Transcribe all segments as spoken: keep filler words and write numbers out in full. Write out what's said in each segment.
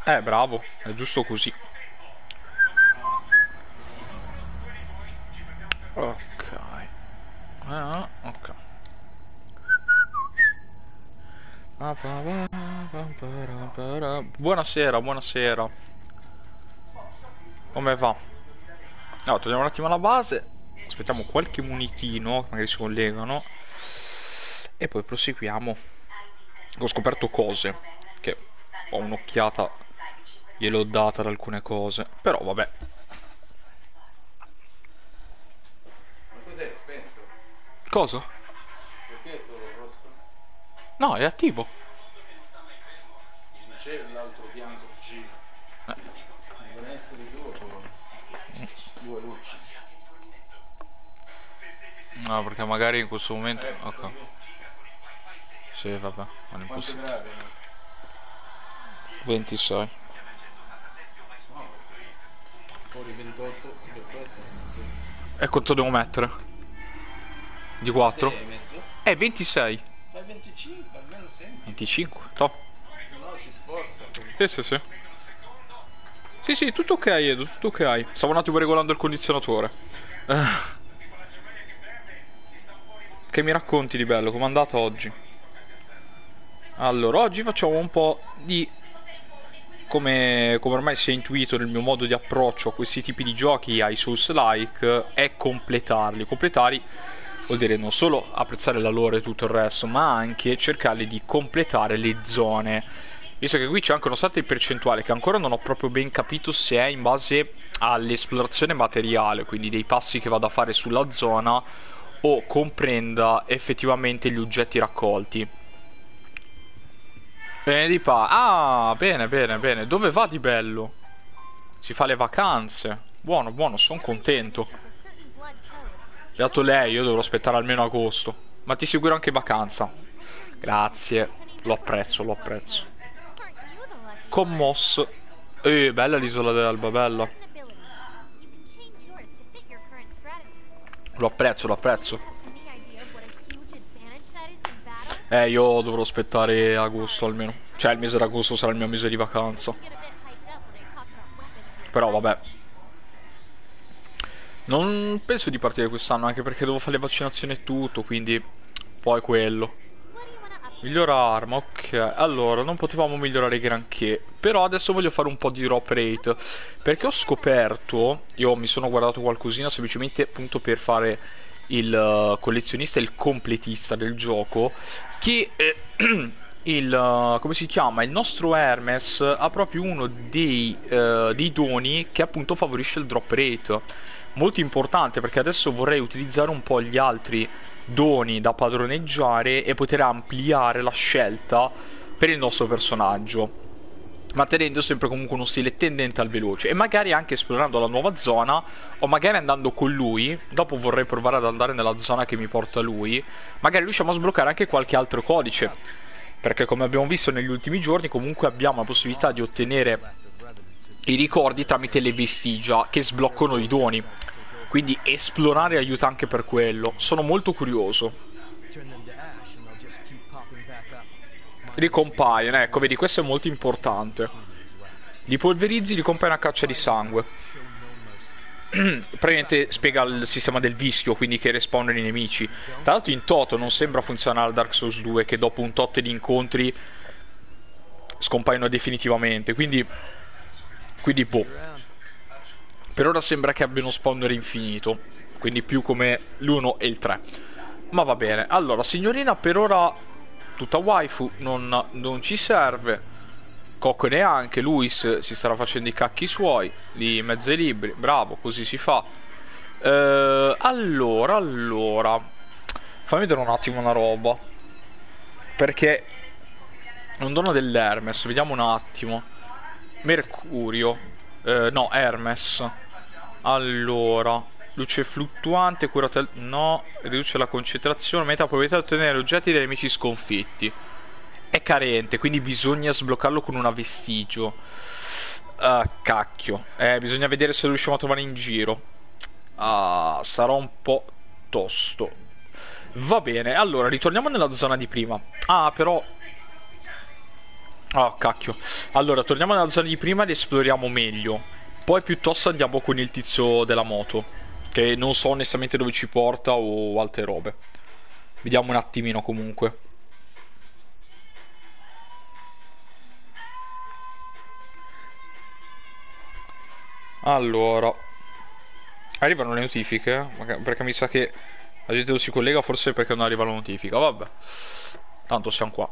Eh, bravo, è giusto così. Ok. Ah, ok. Buonasera, buonasera. Come va? No, togliamo un attimo la base. Aspettiamo qualche monitino, magari si collegano. E poi proseguiamo. Ho scoperto cose che ho un'occhiata, gliel'ho data ad alcune cose. Però vabbè. Ma cos'è spento? Cosa? Perché è solo rosso? No, è attivo. Non c'è l'altro bianco vicino. Devono essere due poi. Due luci. No, perché magari in questo momento... Ecco, Ok. così. Sì, vabbè, non è Quanto impossibile. grave? ventisei. No, fuori ventotto dovrebbe essere sessanta. E quanto devo mettere? Di quattro? sei hai messo? Eh, ventisei. Fai venticinque, almeno senti. venticinque, top. No, si sforza. Sì, sì, sì. Sì, sì, tutto ok, Edo, tutto ok. Stavo un attimo regolando il condizionatore. Eh, che mi racconti di bello? Com'è andata oggi? Allora, oggi facciamo un po' di... Come, come ormai si è intuito nel mio modo di approccio a questi tipi di giochi, ai Souls-like, è completarli. Completarli vuol dire non solo apprezzare la lore e tutto il resto, ma anche cercare di completare le zone. Visto che qui c'è anche una sorta di percentuale che ancora non ho proprio ben capito se è in base all'esplorazione materiale, quindi dei passi che vado a fare sulla zona, o comprenda effettivamente gli oggetti raccolti. Bene di pa. Ah, bene, bene, bene. Dove va di bello? Si fa le vacanze. Buono, buono, sono contento. Beato lei, io dovrò aspettare almeno agosto. Ma ti seguirò anche in vacanza. Grazie. Lo apprezzo, lo apprezzo. Commosso. Eh, bella l'isola dell'Alba, bella. Lo apprezzo, lo apprezzo. Eh, io dovrò aspettare agosto almeno. Cioè, il mese d'agosto sarà il mio mese di vacanza. Però, vabbè. Non penso di partire quest'anno, anche perché devo fare le vaccinazioni e tutto, quindi... Poi quello. Migliora arma, ok. Allora, non potevamo migliorare granché. Però adesso voglio fare un po' di drop rate. Perché ho scoperto... Io mi sono guardato qualcosina semplicemente appunto per fare il uh, collezionista e il completista del gioco. Che... Eh, il... Uh, come si chiama? Il nostro Hermes ha proprio uno dei, uh, dei doni che appunto favorisce il drop rate. Molto importante, perché adesso vorrei utilizzare un po' gli altri doni da padroneggiare e poter ampliare la scelta per il nostro personaggio, mantenendo sempre comunque uno stile tendente al veloce, e magari anche esplorando la nuova zona, o magari andando con lui. Dopo vorrei provare ad andare nella zona che mi porta lui, magari riusciamo a sbloccare anche qualche altro codice, perché come abbiamo visto negli ultimi giorni comunque abbiamo la possibilità di ottenere i ricordi tramite le vestigia che sbloccano i doni. Quindi esplorare aiuta anche per quello. Sono molto curioso. Ricompaiono, ecco, vedi, questo è molto importante. Li polverizzi, li compari una caccia di sangue. Praticamente spiega il sistema del vischio, quindi che respawnano i nemici. Tra l'altro in toto non sembra funzionare al Dark Souls due, che dopo un tot di incontri scompaiono definitivamente. Quindi... Quindi boh. Per ora sembra che abbia uno spawner infinito, quindi più come l'uno e il tre. Ma va bene. Allora, signorina, per ora tutta waifu, non, non ci serve. Coco neanche. Luis si starà facendo i cacchi suoi lì in mezzo ai libri. Bravo, così si fa. eh, Allora, allora fammi vedere un attimo una roba, perché è un dono dell'Hermes. Vediamo un attimo. Mercurio, eh, no, Hermes. Allora, luce fluttuante, curata... No, riduce la concentrazione, aumenta la probabilità di ottenere oggetti dai nemici sconfitti. È carente, quindi bisogna sbloccarlo con una vestigio. Ah, cacchio. Eh, bisogna vedere se lo riusciamo a trovare in giro. Ah, sarà un po' tosto. Va bene, allora, ritorniamo nella zona di prima. Ah, però... Oh, cacchio. Allora, torniamo nella zona di prima ed esploriamo meglio. Poi piuttosto andiamo con il tizio della moto, che non so onestamente dove ci porta o altre robe. Vediamo un attimino comunque. Allora, arrivano le notifiche? Perché mi sa che la gente non si collega, forse perché non arriva la notifica. Vabbè, tanto siamo qua.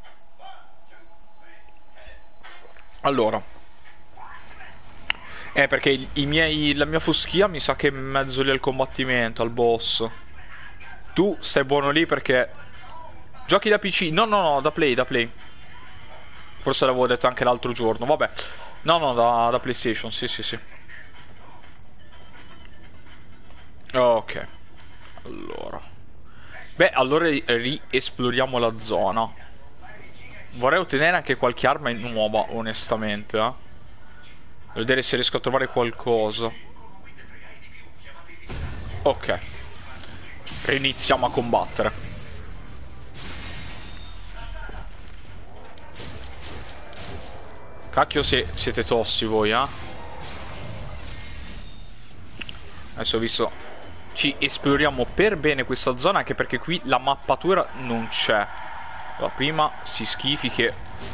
Allora, eh, perché i, i miei, la mia foschia mi sa che è in mezzo lì al combattimento, al boss. Tu stai buono lì perché giochi da P C. No, no, no, da Play, da Play. Forse l'avevo detto anche l'altro giorno. Vabbè. No, no, da, da PlayStation, sì, sì, sì. Ok. Allora. Beh, allora riesploriamo la zona. Vorrei ottenere anche qualche arma nuova, onestamente, eh. Vedere se riesco a trovare qualcosa. Ok. Iniziamo a combattere. Cacchio se siete tossi voi, eh. Adesso ho visto. Ci esploriamo per bene questa zona, anche perché qui la mappatura non c'è. Allora, prima si schifi che...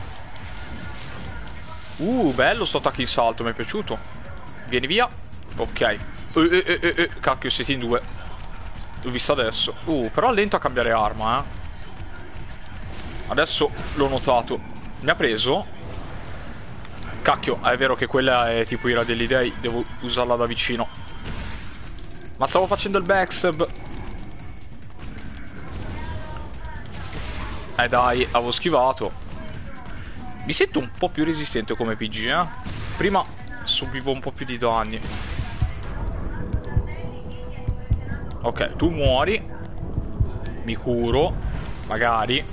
Uh, bello sto attacco in salto, mi è piaciuto. Vieni via. Ok. Eh, eh, eh, eh, eh. Cacchio, siete in due. L'ho visto adesso. Uh, però lento a cambiare arma, eh. Adesso l'ho notato. Mi ha preso. Cacchio, è vero che quella è tipo ira degli dei. Devo usarla da vicino. Ma stavo facendo il backstab. Eh dai, avevo schivato. Mi sento un po' più resistente come P G, eh. Prima subivo un po' più di danni. Ok, tu muori. Mi curo. Magari.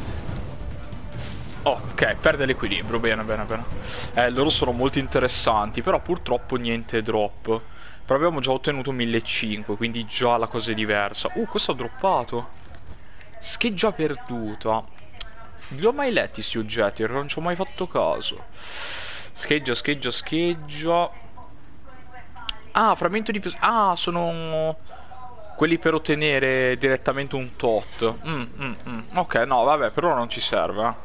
Ok, perde l'equilibrio. Bene, bene, bene. Eh, loro sono molto interessanti. Però purtroppo niente drop. Però abbiamo già ottenuto millecinquecento. Quindi già la cosa è diversa. Uh, questo ha droppato. Scheggia perduta. Non li ho mai letti sti oggetti, non ci ho mai fatto caso. Scheggia, scheggia, scheggia. Ah, frammento di... Ah, sono... quelli per ottenere direttamente un tot. Mm, mm, mm. Ok, no, vabbè, per ora non ci serve, eh.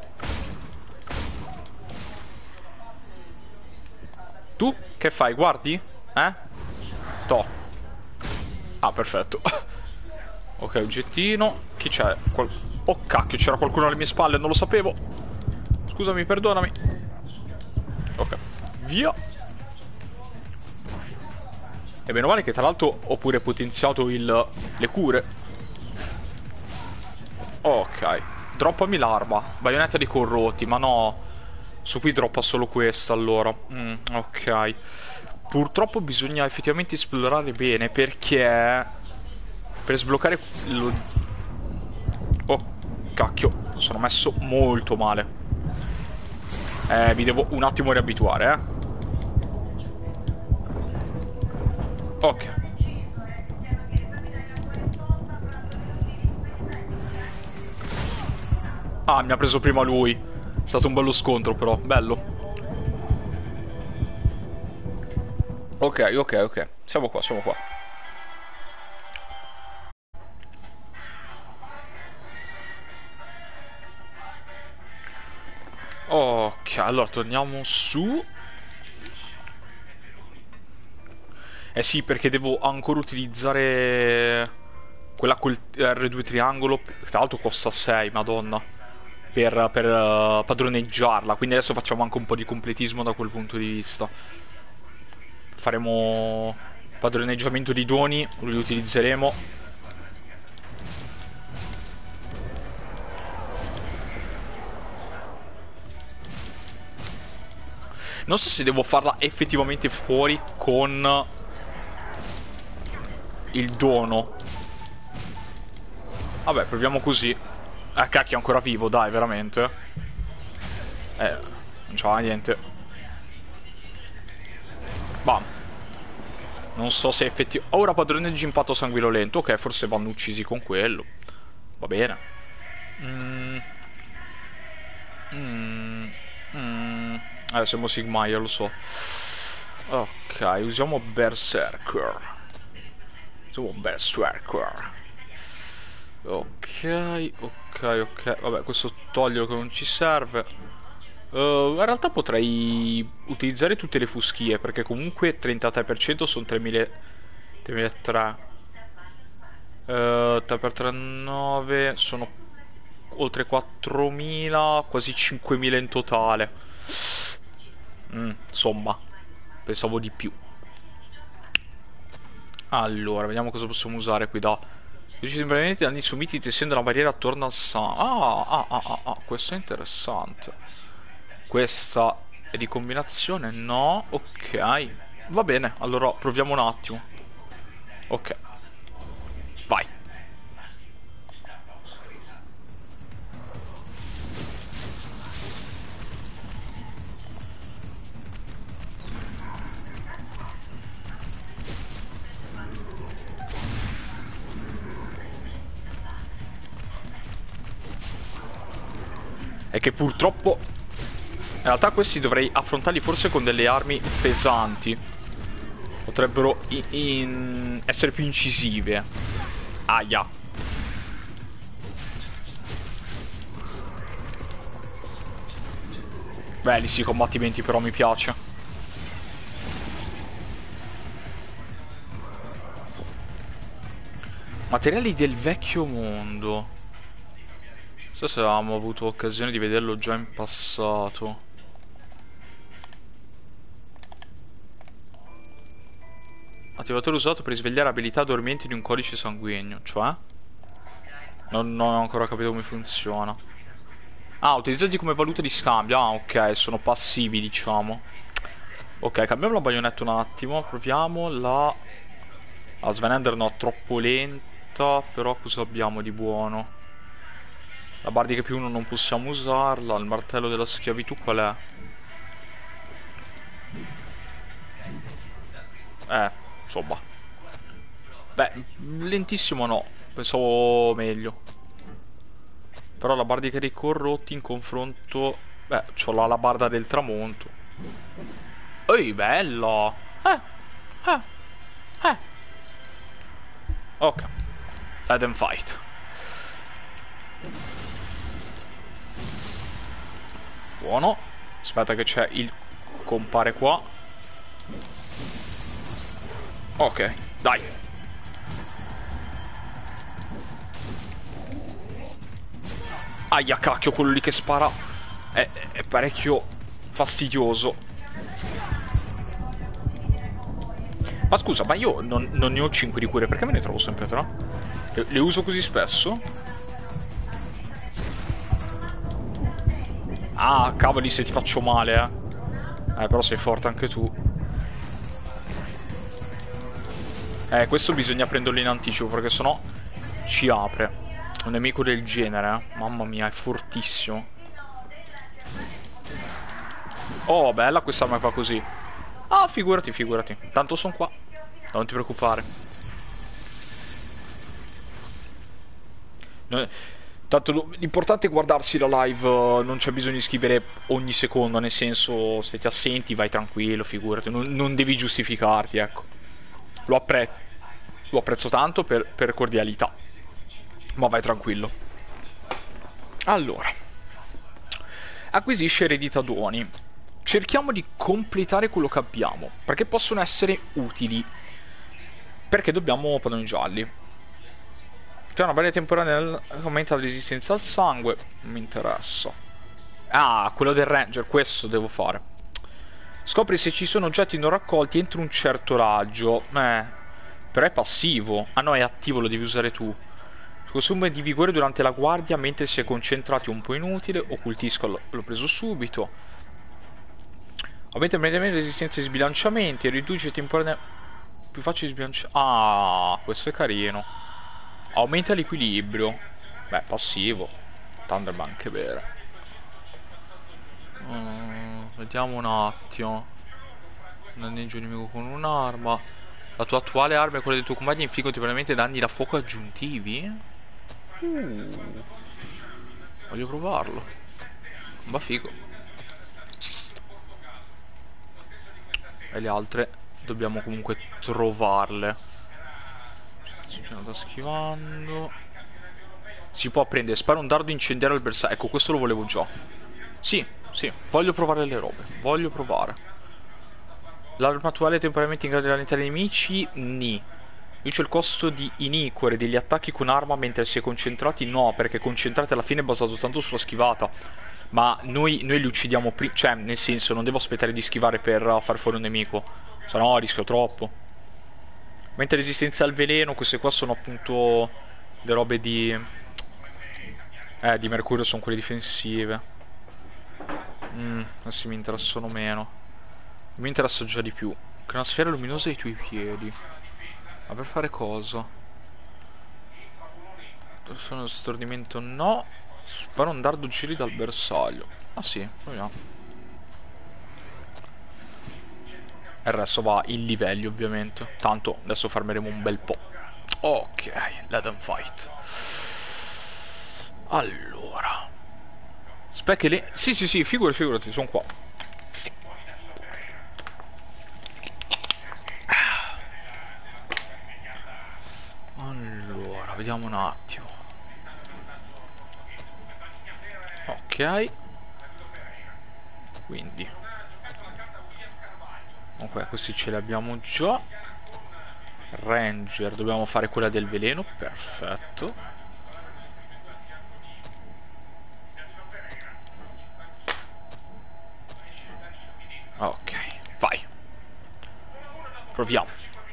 Tu che fai? Guardi? Eh? To. Ah, perfetto. Ok, oggettino. Chi c'è? Qual... Oh cacchio, c'era qualcuno alle mie spalle, non lo sapevo. Scusami, perdonami. Ok, via. E meno male che tra l'altro ho pure potenziato il... le cure. Ok, droppami l'arma. Baionetta di corrotti, ma no. Su qui droppa solo questa allora. Mm, ok. Purtroppo bisogna effettivamente esplorare bene perché... per sbloccare lo... Oh, cacchio, sono messo molto male. Eh, mi devo un attimo riabituare, eh. Ok. Ah, mi ha preso prima lui. È stato un bello scontro però, bello. Ok, ok, ok. Siamo qua, siamo qua. Ok, allora torniamo su. Eh sì, perché devo ancora utilizzare quella col R due triangolo. Tra l'altro costa sei, madonna. Per, per uh, padroneggiarla. Quindi adesso facciamo anche un po' di completismo da quel punto di vista. Faremo padroneggiamento di doni, lo riutilizzeremo. Non so se devo farla effettivamente fuori con il dono. Vabbè, proviamo così. Ah, cacchio, è ancora vivo, dai, veramente. Eh, non c'ha niente. Bam. Non so se effettivamente... Ora padroneggi impatto sanguinolento. Ok, forse vanno uccisi con quello. Va bene. Mm. Mm. Mm. Eh, siamo Sigmaier, lo so. Ok, usiamo Berserker. Usiamo Berserker. Ok, ok, ok. Vabbè, questo toglio che non ci serve. Uh, in realtà potrei utilizzare tutte le fuschie, perché comunque trentatré per cento sono tremila tremilatrecento. Uh, tre per tre, nove. Sono oltre quattromila, quasi cinquemila in totale. Mm, insomma, pensavo di più. Allora, vediamo cosa possiamo usare qui da... Riduce semplicemente danni subiti tessendo la barriera attorno al sangue. Ah, ah, ah, ah, ah, questo è interessante. Questa è di combinazione? No, ok. Va bene, allora proviamo un attimo. Ok, vai. È che purtroppo in realtà questi dovrei affrontarli forse con delle armi pesanti. Potrebbero in in essere più incisive. Aia. Belli sì, i combattimenti però mi piace. Materiali del vecchio mondo. Non so se avevamo avuto occasione di vederlo già in passato. Attivatore usato per risvegliare abilità dormienti di un codice sanguigno. Cioè? Non, non ho ancora capito come funziona. Ah, utilizzati come valuta di scambio. Ah, ok, sono passivi, diciamo. Ok, cambiamo la baionetta un attimo. Proviamo la... La Svenender no, troppo lenta. Però cosa abbiamo di buono? La bardica più uno non possiamo usarla. Il martello della schiavitù qual è? Eh, insomma. Beh, lentissimo no. Pensavo meglio. Però la bardica dei corrotti in confronto... Beh, c'ho la alabarda del tramonto. Ehi, bella! Eh, eh, eh. Ok. Let them fight. Buono. Aspetta che c'è il... Compare qua. Ok, dai. Aia, cacchio, quello lì che spara è, è parecchio fastidioso. Ma scusa, ma io non, non ne ho cinque di cure, perché me ne trovo sempre tre? Le, le uso così spesso? Ah, cavoli, se ti faccio male, eh. Eh, però sei forte anche tu. Eh, questo bisogna prenderlo in anticipo, perché sennò ci apre. Un nemico del genere, eh. Mamma mia, è fortissimo. Oh, bella questa arma qua così. Ah, figurati, figurati. Tanto sono qua. Non ti preoccupare. No, tanto l'importante è guardarsi la live. Non c'è bisogno di scrivere ogni secondo. Nel senso, se ti assenti vai tranquillo, figurati. Non, non devi giustificarti, ecco. Lo, appre lo apprezzo tanto per, per cordialità. Ma vai tranquillo. Allora, acquisisce eredità doni. Cerchiamo di completare quello che abbiamo, perché possono essere utili. Perché dobbiamo padroni gialli. C'è una barriera temporanea che aumenta la resistenza al sangue. Non mi interessa. Ah, quello del ranger, questo devo fare. Scopri se ci sono oggetti non raccolti entro un certo raggio. Eh, però è passivo. Ah no, è attivo, lo devi usare tu. Consumo di vigore durante la guardia mentre si è concentrati, un po' inutile. Occultisco, l'ho preso subito. Aumenta immediatamente resistenza ai sbilanciamenti e riduce temporaneamente. Più facile sbilanciare. Ah, questo è carino. Aumenta l'equilibrio. Beh, passivo. Thunder va anche bene. Uh, vediamo un attimo. Danneggio nemico con un'arma. La tua attuale arma e quella del tuo compagno infliggono temporaneamente danni da fuoco aggiuntivi. Uh, voglio provarlo. Va figo. E le altre dobbiamo comunque trovarle. Sta schivando. Si può prendere, spara un dardo incendiario al bersaglio. Ecco, questo lo volevo già. Sì, sì, voglio provare le robe. Voglio provare. L'arma attuale è temporaneamente in grado di rallentare i nemici? Ni. Riduce il costo di inicore degli attacchi con arma mentre si è concentrati? No, perché concentrati alla fine è basato tanto sulla schivata. Ma noi, noi li uccidiamo prima. Cioè, nel senso, non devo aspettare di schivare per uh, far fuori un nemico. Se no rischio troppo. Mentre resistenza al veleno, queste qua sono appunto le robe di... Eh, di Mercurio sono quelle difensive. Mm, questi mi interessano meno. Mi interessa già di più. Che una sfera luminosa ai tuoi piedi. Ma per fare cosa? Sono stordimento no. Spara un dardo giri dal bersaglio. Ah sì, proviamo. E il resto va in livelli ovviamente. Tanto adesso farmeremo un bel po'. Ok, let them fight. Allora. Specchi lì. Sì, sì, sì, figurati, figurati, sono qua. Allora, vediamo un attimo. Ok. Quindi. Ok, questi ce li abbiamo già. Ranger, dobbiamo fare quella del veleno, perfetto. Ok, vai. Proviamo.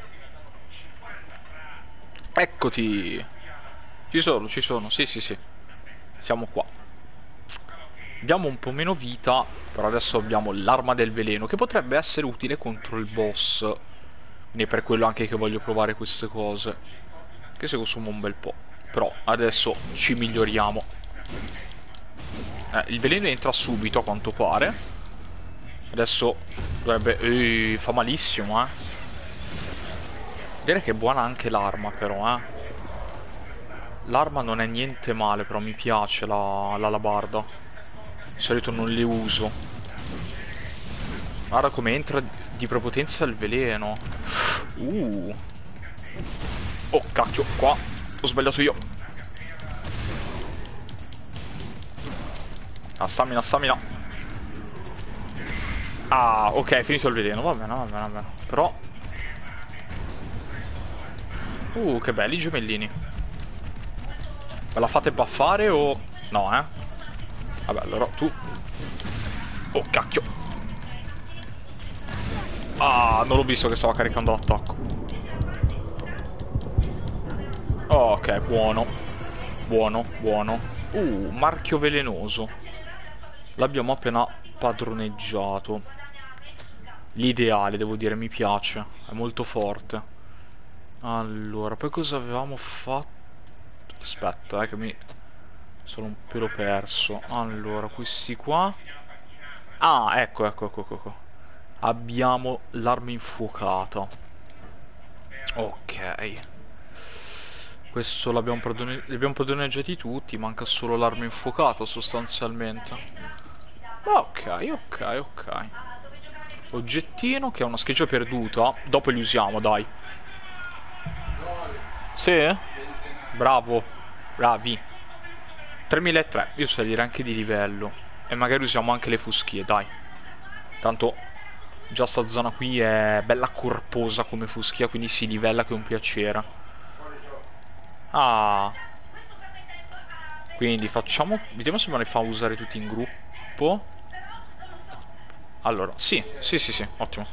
Eccoti. Ci sono, ci sono, sì, sì, sì. Siamo qua. Abbiamo un po' meno vita, però adesso abbiamo l'arma del veleno, che potrebbe essere utile contro il boss. Quindi è per quello anche che voglio provare queste cose, che si consuma un bel po'. Però adesso ci miglioriamo. eh, Il veleno entra subito a quanto pare. Adesso dovrebbe... Ehi, fa malissimo, eh. Direi che è buona anche l'arma però, eh. L'arma non è niente male, però mi piace la l'alabarda. Di solito non le uso. Guarda come entra di prepotenza il veleno. Uh. Oh cacchio, qua ho sbagliato io. Ah, stamina, stamina. Ah, ok, è finito il veleno. Va bene, va bene, va bene. Però... Uh, che belli i gemellini. Me la fate buffare o... No, eh. Vabbè, allora tu... Oh, cacchio. Ah, non l'ho visto che stava caricando l'attacco. Ok, buono. Buono, buono. Uh, marchio velenoso. L'abbiamo appena padroneggiato. L'ideale, devo dire, mi piace. È molto forte. Allora, poi cosa avevamo fatto? Aspetta, eh, che mi... sono un pelo perso. Allora, questi qua... Ah, ecco, ecco, ecco, ecco, ecco. Abbiamo l'arma infuocata. Ok. Questo l'abbiamo padrone... li abbiamo padroneggiati tutti. Manca solo l'arma infuocata, sostanzialmente. Ok, ok, ok. Oggettino, che è una scheggia perduta. Dopo li usiamo, dai. Sì? Bravo. Bravi. tremilatrecento. Io salirei anche di livello. E magari usiamo anche le fuschie, dai. Tanto già sta zona qui è bella corposa come fuschia, quindi si livella che è un piacere. Ah. Quindi facciamo... Vediamo se me ne fa usare tutti in gruppo. Allora, sì, sì, sì, sì, ottimo.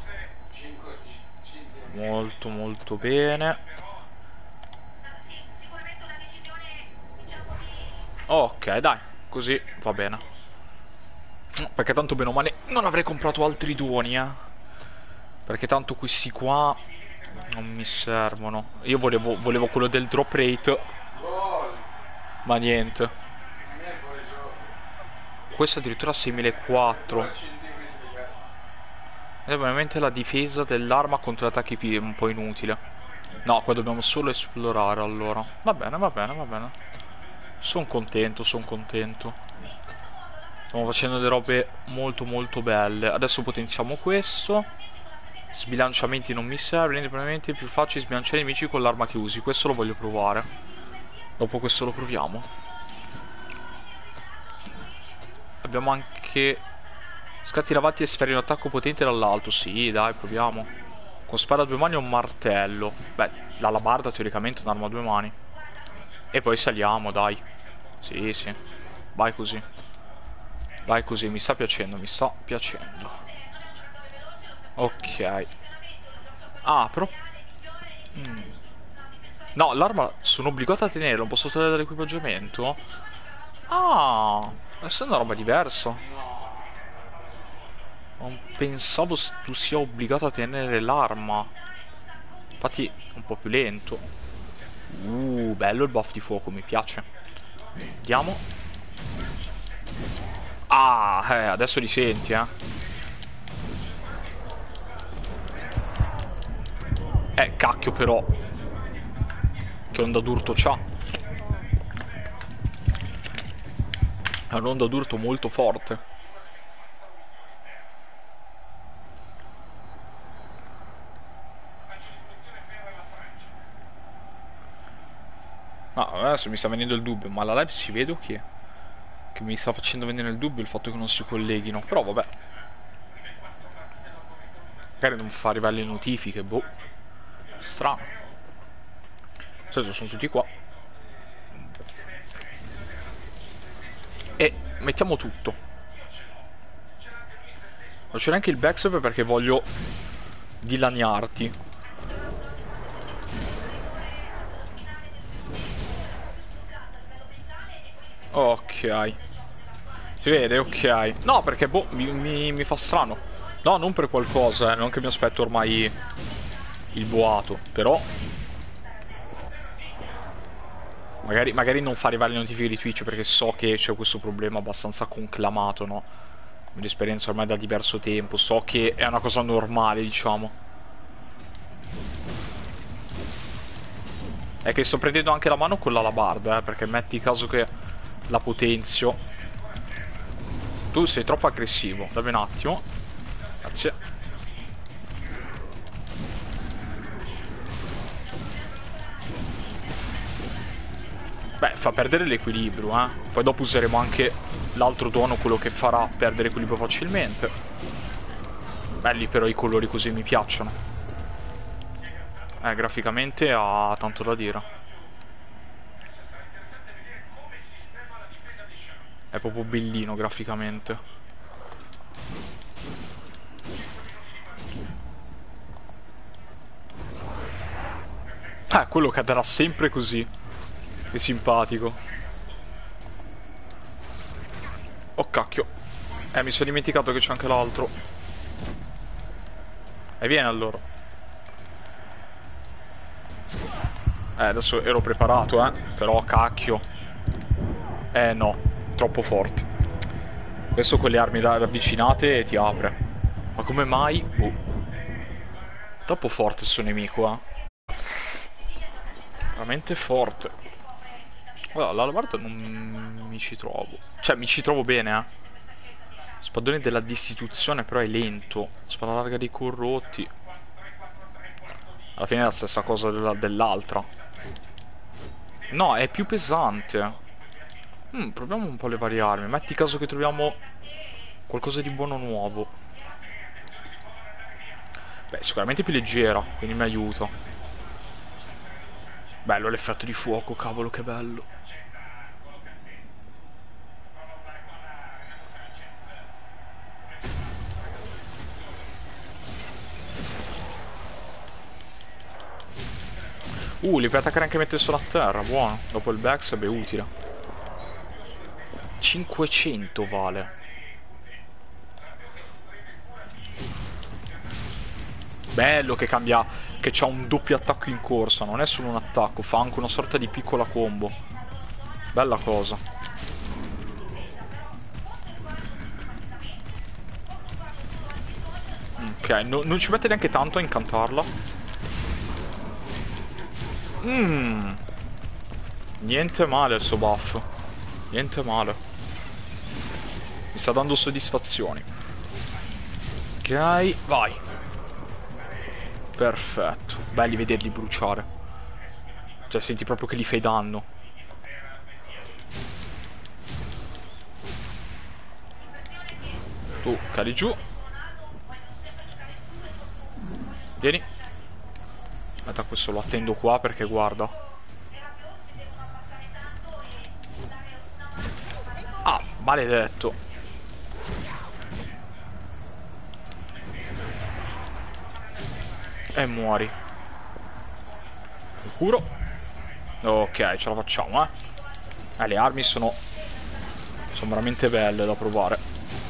Molto, molto bene. Ok, dai, così va bene. Perché tanto bene o male non avrei comprato altri doni, eh. Perché tanto questi qua non mi servono. Io volevo, volevo quello del drop rate. Ma niente. Questo addirittura seimilaquattrocento. Ed è veramente la difesa dell'arma contro gli attacchi è un po' inutile. No, qua dobbiamo solo esplorare allora. Va bene, va bene, va bene. Sono contento, sono contento. Stiamo facendo delle robe molto molto belle. Adesso potenziamo questo. Sbilanciamenti non mi serve. Indipendentemente è più facile sbilanciare i nemici con l'arma che usi. Questo lo voglio provare. Dopo questo lo proviamo. Abbiamo anche scatti davanti e sfere in attacco potente dall'alto. Sì, dai, proviamo. Con spada a due mani e un martello. Beh, l'alabarda teoricamente è un'arma a due mani. E poi saliamo, dai. Sì, sì. Vai così. Vai così, mi sta piacendo, mi sta piacendo. Ok. Ah, però... Mm. No, l'arma sono obbligato a tenerla, non posso togliere dall'equipaggiamento? Ah, questa è una roba diversa. Non pensavo tu sia obbligato a tenere l'arma. Infatti è un po' più lento. Uh, bello il buff di fuoco, mi piace. Andiamo. Ah, eh, adesso li senti, eh. Eh, cacchio però. Che onda d'urto c'ha. È un'onda d'urto molto forte. No, adesso mi sta venendo il dubbio, ma la live si vede o che? Che mi sta facendo venire il dubbio il fatto che non si colleghino. Però vabbè. Magari non fa arrivare le notifiche, boh. Strano. Adesso sono tutti qua. E mettiamo tutto. Ma c'è anche il backstab perché voglio dilaniarti. Ok. Si vede? Ok. No, perché boh, mi, mi, mi fa strano. No, non per qualcosa, eh, non che mi aspetto ormai il boato, però... Magari, magari non fa arrivare le notifiche di Twitch perché so che c'è questo problema abbastanza conclamato, no? Di esperienza ormai da diverso tempo, so che è una cosa normale, diciamo. È che sto prendendo anche la mano con l'alabarda, eh, perché metti caso che la potenzio. Tu sei troppo aggressivo, dammi un attimo. Grazie. Beh, fa perdere l'equilibrio, eh. Poi dopo useremo anche l'altro dono, quello che farà perdere equilibrio facilmente. Belli però i colori così, mi piacciono. Eh, graficamente ha tanto da dire. È proprio bellino graficamente. Eh, quello cadrà sempre così. Che simpatico. Oh cacchio. Eh, mi sono dimenticato che c'è anche l'altro. E viene allora. Eh, adesso ero preparato, eh. Però cacchio. Eh no, troppo forte. Questo con le armi ravvicinate ti apre. Ma come mai? Oh. Troppo forte sto nemico, eh. Veramente forte. Allora, l'alabarda non mi ci trovo. Cioè, mi ci trovo bene, eh. Spadone della destituzione, però è lento. Spada larga dei corrotti. Alla fine è la stessa cosa dell'altra. No, è più pesante. Mm, proviamo un po' le varie armi. Metti caso che troviamo qualcosa di buono nuovo. Beh, sicuramente più leggera, quindi mi aiuta. Bello l'effetto di fuoco, cavolo, che bello. Uh, li puoi attaccare anche mentre sono a terra, buono. Dopo il backstab è utile. cinquecento vale. Bello che cambia, che c'ha un doppio attacco in corsa. Non è solo un attacco, fa anche una sorta di piccola combo. Bella cosa. Ok, no, non ci mette neanche tanto a incantarla. Mmm. Niente male il suo buff. Niente male. Mi Mi sta dando soddisfazioni. Ok, vai. Perfetto. Belli vederli bruciare. Cioè, senti proprio che li fai danno. Tu, cadi giù. Vieni. Aspetta, questo lo attendo qua perché guarda. Ah, maledetto. E muori. Sicuro? Ok, ce la facciamo, eh. Eh, le armi sono... Sono veramente belle da provare.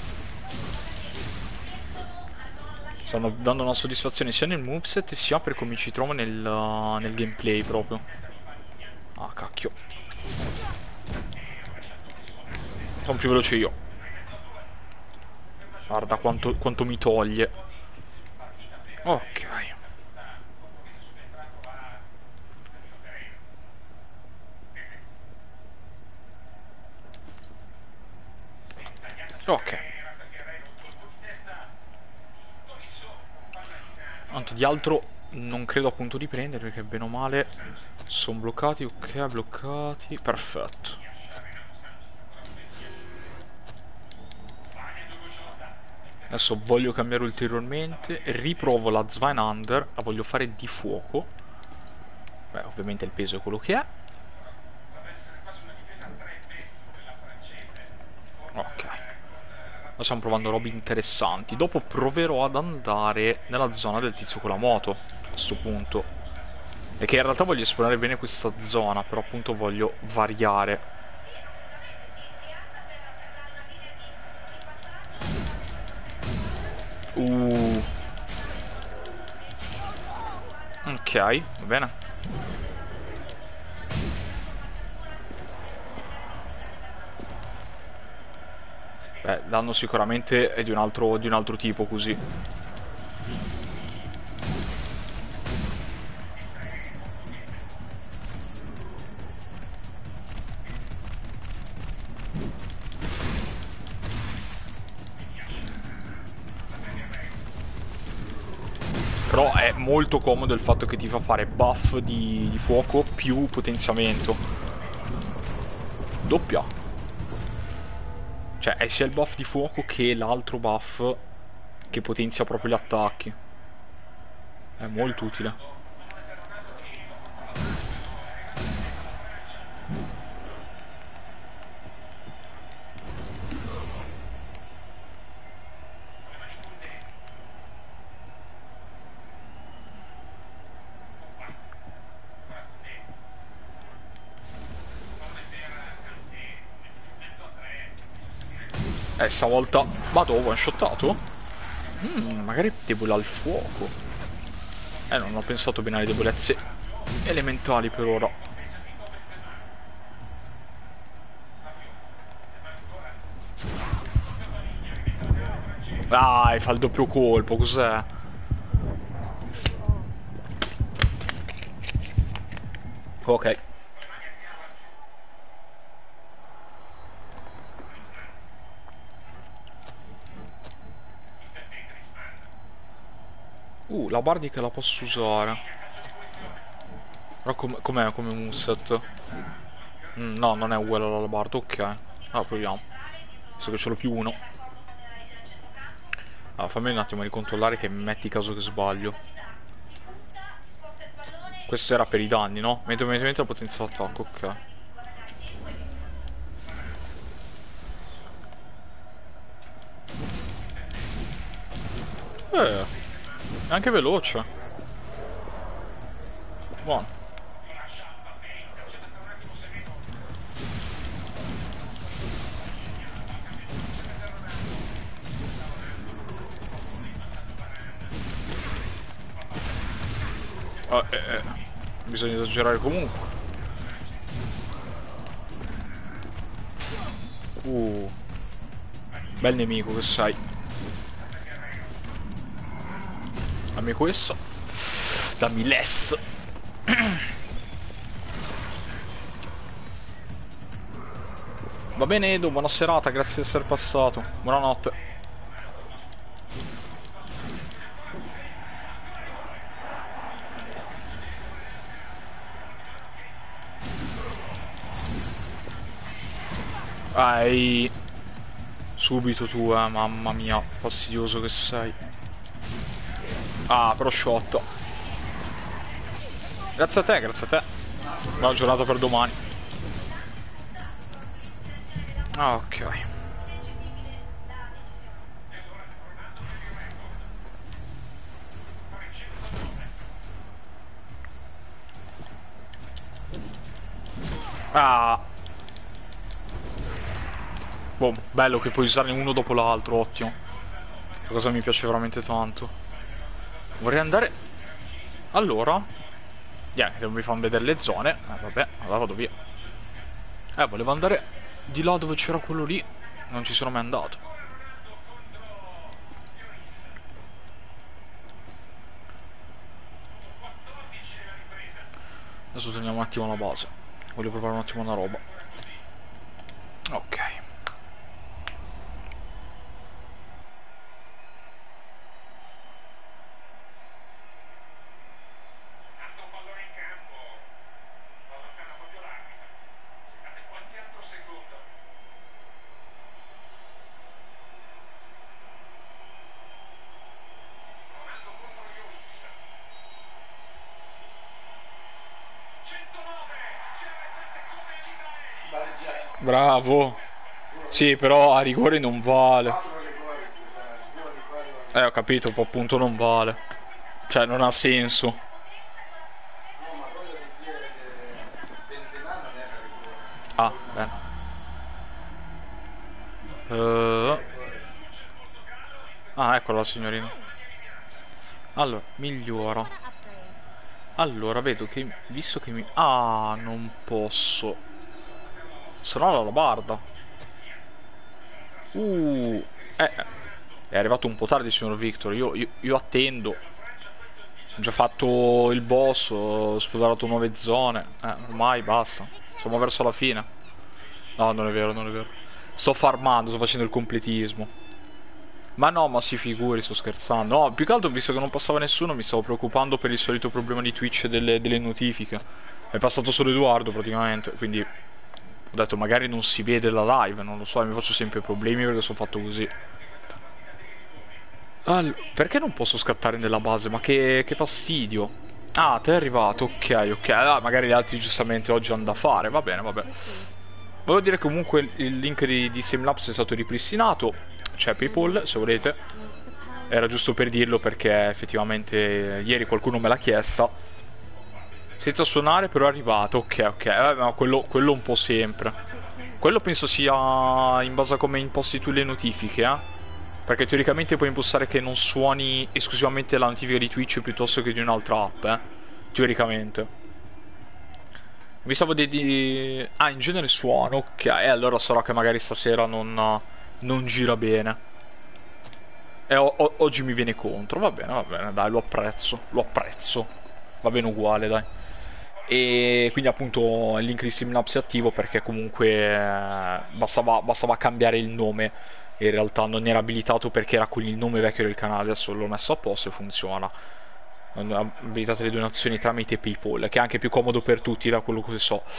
Stanno dando una soddisfazione sia nel moveset sia per come ci trovo nel, uh, nel gameplay proprio. Ah, cacchio. Sono più veloce io. Guarda quanto, quanto mi toglie. Ok. Ok. Tanto di altro non credo appunto di prendere perché bene o male sono bloccati. Ok, bloccati. Perfetto. Adesso voglio cambiare ulteriormente. Riprovo la Zweinander. La voglio fare di fuoco. Beh, ovviamente il peso è quello che è. Ok. Ora stiamo provando robe interessanti. Dopo proverò ad andare nella zona del tizio con la moto. A questo punto. Perché in realtà voglio esplorare bene questa zona. Però appunto voglio variare. Uh. Ok, va bene. Beh, danno sicuramente è di un altro, di un altro tipo così. Però è molto comodo il fatto che ti fa fare buff di, di fuoco più potenziamento. Doppia. Cioè è sia il buff di fuoco che l'altro buff che potenzia proprio gli attacchi. È molto utile. E stavolta... Vado, ho one-shottato? Mm, magari è debole al fuoco. Eh, non ho pensato bene alle debolezze elementali per ora. Dai, fa il doppio colpo, cos'è? Ok. Uh, la bardica la posso usare. Però com com'è come moveset? Mm, no, non è uguale all'alabardo, ok. Allora proviamo. Visto che ce l'ho più uno. Allora, fammi un attimo ricontrollare che metti caso che sbaglio. Questo era per i danni, no? Mentre immediatamente la potenza d'attacco, ok. Eh, è anche veloce. Buono. Ah, eh, eh. Bisogna esagerare comunque. Uh. Bel nemico che sei. Dammi questo. Dammi less. Va bene Edo, buona serata, grazie di essere passato. Buonanotte. Vai. Subito tu, eh, mamma mia, fastidioso che sei. Ah, però shot. Grazie a te, grazie a te. Buona giornata per domani. Ah, ok. Ah. Boh, bello che puoi usarne uno dopo l'altro, ottimo. Questa cosa mi piace veramente tanto. Vorrei andare... Allora... Yeah, che non mi fanno vedere le zone. Eh, vabbè, allora vado via. Eh, volevo andare di là dove c'era quello lì. Non ci sono mai andato. Adesso torniamo un attimo alla base. Voglio provare un attimo una roba. Ok. Bravo. Sì, però a rigore non vale. Eh, ho capito, poi appunto non vale. Cioè, non ha senso. Ah, bene. Uh... Ah, eccola la signorina. Allora, migliora. Allora, vedo che... Visto che mi... Ah, non posso. Se no la alabarda. Uh... Eh... È arrivato un po' tardi, signor Victor. Io, io, io attendo. Ho già fatto il boss, ho esplorato nuove zone. Eh, ormai basta. Siamo verso la fine. No, non è vero, non è vero. Sto farmando, sto facendo il completismo. Ma no, ma si figuri, sto scherzando. No, più che altro, visto che non passava nessuno, mi stavo preoccupando per il solito problema di Twitch delle, delle notifiche. È passato solo Edoardo, praticamente. Quindi ho detto, magari non si vede la live, non lo so, mi faccio sempre problemi perché sono fatto così. Allora, perché non posso scattare nella base? Ma che, che fastidio. Ah, te è arrivato, ok, ok. Allora, magari gli altri giustamente oggi hanno da fare. Va bene, va bene. Volevo dire che comunque il link di, di Simlapse è stato ripristinato. C'è PayPal, se volete. Era giusto per dirlo perché effettivamente ieri qualcuno me l'ha chiesta. Senza suonare però è arrivato. Ok, ok. Eh, ma quello, quello un po' sempre. Quello penso sia in base a come imposti tu le notifiche, eh. Perché teoricamente puoi impostare che non suoni esclusivamente la notifica di Twitch piuttosto che di un'altra app, eh. Teoricamente. Mi stavo di... di... Ah, in genere suono, ok. E allora sarà che magari stasera non, non gira bene. E o, o, oggi mi viene contro. Va bene, va bene, dai, lo apprezzo. Lo apprezzo. Va bene uguale, dai. E quindi appunto il link di Streamlabs è attivo perché comunque eh, bastava, bastava cambiare il nome. In realtà non era abilitato perché era con il nome vecchio del canale. Adesso l'ho messo a posto e funziona. Hanno abilitato le donazioni tramite PayPal, che è anche più comodo per tutti da quello che so.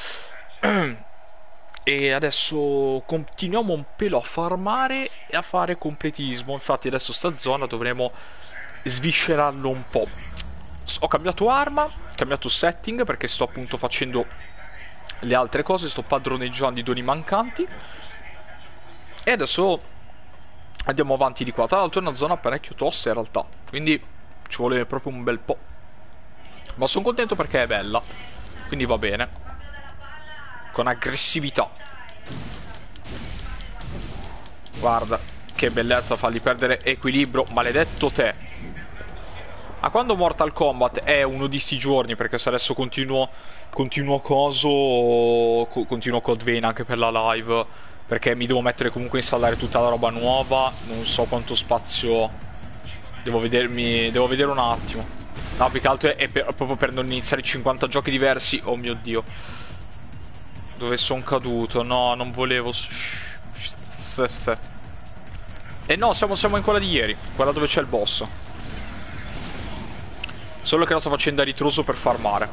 E adesso continuiamo un pelo a farmare e a fare completismo. Infatti adesso sta zona dovremo sviscerarlo un po'. Ho cambiato arma, ho cambiato setting perché sto appunto facendo le altre cose. Sto padroneggiando i doni mancanti. E adesso andiamo avanti di qua. Tra l'altro è una zona parecchio tosta in realtà, quindi ci vuole proprio un bel po'. Ma sono contento perché è bella, quindi va bene. Con aggressività. Guarda che bellezza fargli perdere equilibrio. Maledetto te. A quando Mortal Kombat è uno di sti giorni, perché se adesso continuo Continuo coso co Continuo Code Vein anche per la live, perché mi devo mettere comunque a installare tutta la roba nuova. Non so quanto spazio. Devo vedermi Devo vedere un attimo. No, più che altro è, per, proprio per non iniziare cinquanta giochi diversi. Oh mio Dio. Dove sono caduto? No, non volevo. E no, siamo, siamo in quella di ieri. Quella dove c'è il boss. Solo che la sto facendo a ritroso per farmare.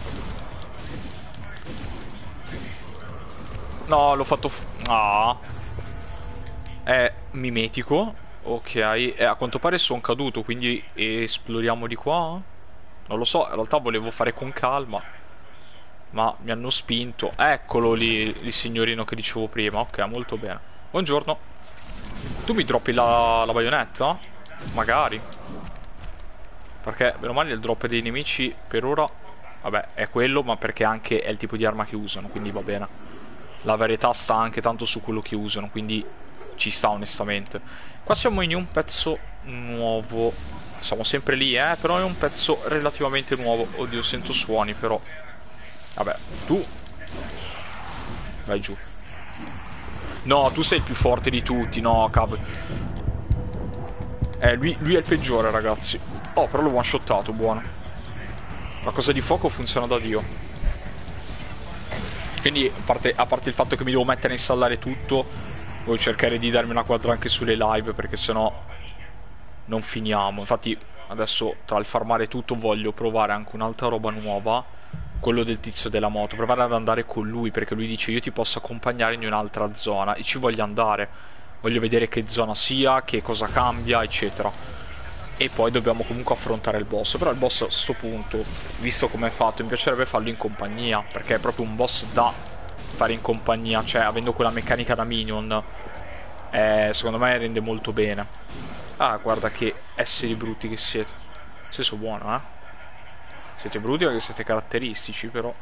No, l'ho fatto... Ah. È mimetico. Ok. E a quanto pare sono caduto, quindi esploriamo di qua? Non lo so, in realtà volevo fare con calma. Ma mi hanno spinto. Eccolo lì, il signorino che dicevo prima. Ok, molto bene. Buongiorno. Tu mi droppi la, la baionetta? Magari. Perché, meno male, il drop dei nemici per ora... Vabbè, è quello, ma perché anche è il tipo di arma che usano, quindi va bene. La verità sta anche tanto su quello che usano, quindi ci sta onestamente. Qua siamo in un pezzo nuovo. Siamo sempre lì, eh, però è un pezzo relativamente nuovo. Oddio, sento suoni, però... Vabbè, tu... Vai giù. No, tu sei il più forte di tutti, no, cavolo. Eh, lui, lui è il peggiore, ragazzi. Oh, però l'ho one-shottato, buono. La cosa di fuoco funziona da Dio. Quindi, a parte, a parte il fatto che mi devo mettere a installare tutto, voglio cercare di darmi una quadra anche sulle live, perché sennò non finiamo. Infatti, adesso, tra il farmare tutto, voglio provare anche un'altra roba nuova. Quello del tizio della moto, provare ad andare con lui, perché lui dice io ti posso accompagnare in un'altra zona, e ci voglio andare, voglio vedere che zona sia, che cosa cambia, eccetera. E poi dobbiamo comunque affrontare il boss. Però il boss a sto punto, visto come è fatto, mi piacerebbe farlo in compagnia, perché è proprio un boss da fare in compagnia, cioè avendo quella meccanica da minion, eh, secondo me rende molto bene. Ah, guarda che esseri brutti che siete. Senso buono, eh. Siete brutti perché siete caratteristici, però.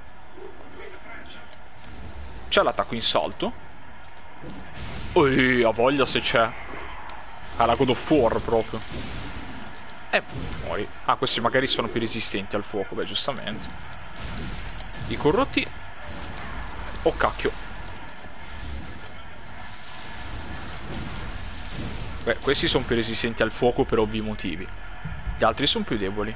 C'è l'attacco in salto. Ui, ha voglia se c'è. Ha la God of War proprio. E poi... Ah, questi magari sono più resistenti al fuoco, beh, giustamente. I corrotti... Oh, cacchio. Beh, questi sono più resistenti al fuoco per ovvi motivi. Gli altri sono più deboli.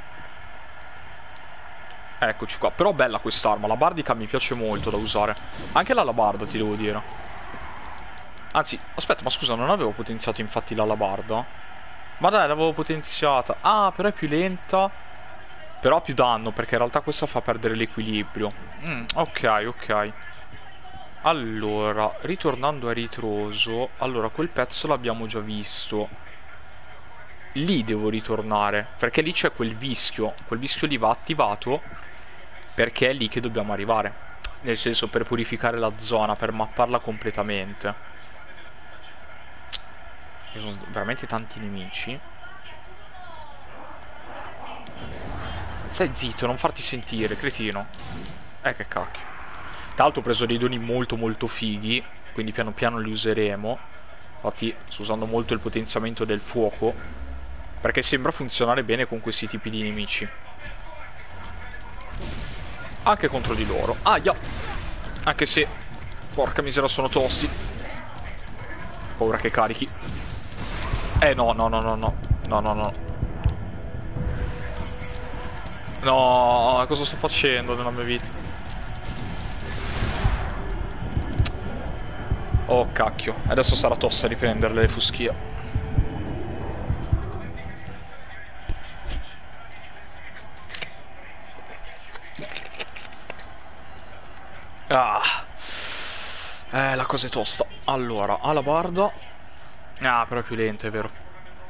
Eccoci qua, però bella quest'arma, la bardica mi piace molto da usare. Anche l'alabarda, ti devo dire. Anzi, aspetta, ma scusa, non avevo potenziato infatti l'alabarda? Ma dai, l'avevo potenziata. Ah, però è più lenta. Però ha più danno, perché in realtà questa fa perdere l'equilibrio. mm, Ok, ok. Allora, ritornando a ritroso. Allora, quel pezzo l'abbiamo già visto. Lì devo ritornare, perché lì c'è quel vischio. Quel vischio lì va attivato, perché è lì che dobbiamo arrivare. Nel senso, per purificare la zona, per mapparla completamente. Ci sono veramente tanti nemici. Stai zitto, non farti sentire, cretino. Eh, che cacchio. Tra l'altro ho preso dei doni molto molto fighi, quindi piano piano li useremo. Infatti sto usando molto il potenziamento del fuoco, perché sembra funzionare bene con questi tipi di nemici. Anche contro di loro. Aia! Anche se... Porca misera, sono tosti. Paura che carichi. Eh no, no, no, no, no. No, no, no. No, cosa sto facendo nella mia vita? Oh, cacchio. Adesso sarà tosta riprenderle le fuschie. Ah. Eh, la cosa è tosta. Allora, alabarda. Ah, però è più lenta, è vero.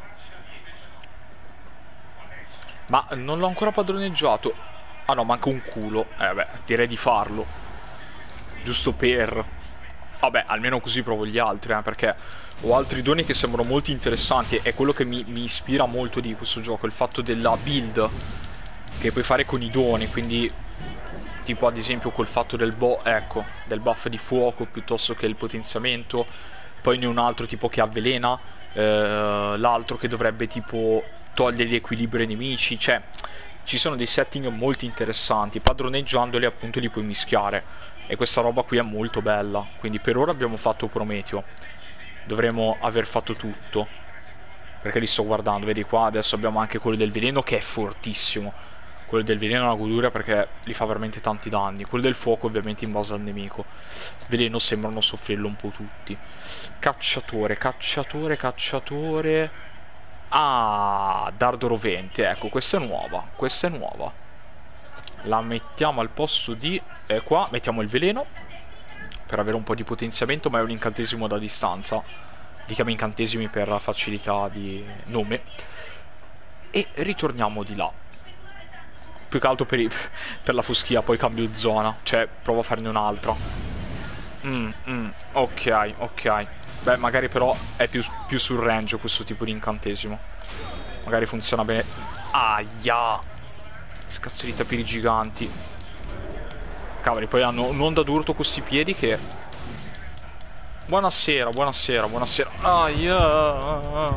Ma non l'ho ancora padroneggiato. Ah no, manca un culo. Eh beh, direi di farlo. Giusto per... Vabbè, almeno così provo gli altri, eh, perché ho altri doni che sembrano molto interessanti. È quello che mi, mi ispira molto di questo gioco, il fatto della build che puoi fare con i doni, quindi... Tipo ad esempio col fatto del bo ecco, del buff di fuoco piuttosto che il potenziamento. Poi ne ho un altro tipo che avvelena, eh, l'altro che dovrebbe tipo togliere l'equilibrio ai nemici. Cioè ci sono dei setting molto interessanti, padroneggiandoli appunto li puoi mischiare. E questa roba qui è molto bella. Quindi per ora abbiamo fatto Prometeo. Dovremmo aver fatto tutto, perché li sto guardando, vedi qua. Adesso abbiamo anche quello del veleno che è fortissimo. Quello del veleno è una goduria perché gli fa veramente tanti danni. Quello del fuoco ovviamente in base al nemico. Veleno sembrano soffrirlo un po' tutti. Cacciatore, cacciatore, cacciatore. Ah, dardo rovente. Ecco, questa è nuova. Questa è nuova. La mettiamo al posto di... Eh, qua mettiamo il veleno per avere un po' di potenziamento, ma è un incantesimo da distanza. Li chiamo incantesimi per la facilità di nome. E ritorniamo di là. Più che altro per, i, per la foschia, poi cambio zona. Cioè, provo a farne un'altra. Mm, mm, ok, ok. Beh, magari però è più, più sul range questo tipo di incantesimo. Magari funziona bene. Aia! Scazzo di tapiri giganti. Cavoli, poi hanno un'onda d'urto con questi piedi che... Buonasera, buonasera, buonasera. Aia!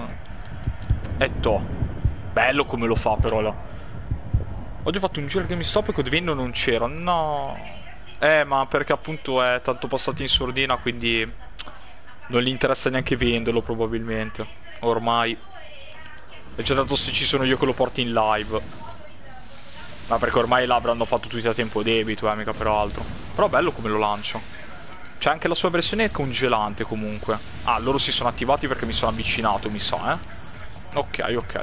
E to. Bello come lo fa però là. Oggi ho fatto un giro che mi stop e con Divino non c'era. No. Eh, ma perché appunto è tanto passato in sordina, quindi non gli interessa neanche venderlo probabilmente. Ormai è già dato se ci sono io che lo porto in live. Ma perché ormai là avranno fatto tutti a tempo debito, eh, mica per altro. Però bello come lo lancia. C'è anche la sua versione congelante comunque. Ah, loro si sono attivati perché mi sono avvicinato, mi sa, eh. Ok, ok.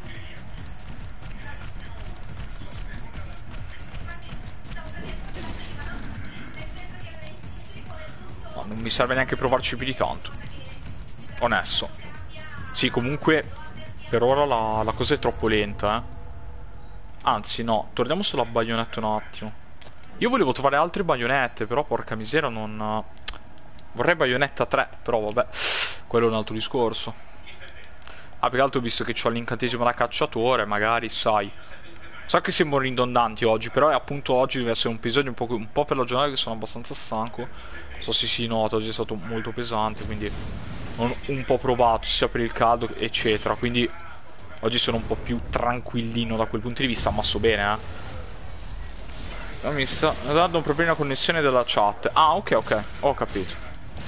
No, non mi serve neanche provarci più di tanto. Onesto. Sì, comunque per ora la, la cosa è troppo lenta, eh. Anzi, no, torniamo sulla baionetta un attimo. Io volevo trovare altre baionette, però porca miseria non... Vorrei baionetta tre, però vabbè, quello è un altro discorso. Ah, più che altro visto che ho l'incantesimo da cacciatore, magari, sai. So che siamo ridondanti oggi, però è appunto oggi deve essere un episodio un po', un po' per la giornata che sono abbastanza stanco. Non so se si nota, oggi è stato molto pesante, quindi ho un po' provato, sia per il caldo, eccetera. Quindi oggi sono un po' più tranquillino da quel punto di vista, ma so bene, eh. No, mi sta dando un problema di connessione della chat. Ah, ok, ok, ho capito.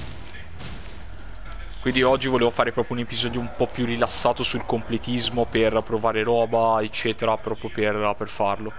Quindi oggi volevo fare proprio un episodio un po' più rilassato sul completismo per provare roba, eccetera, proprio per, per farlo.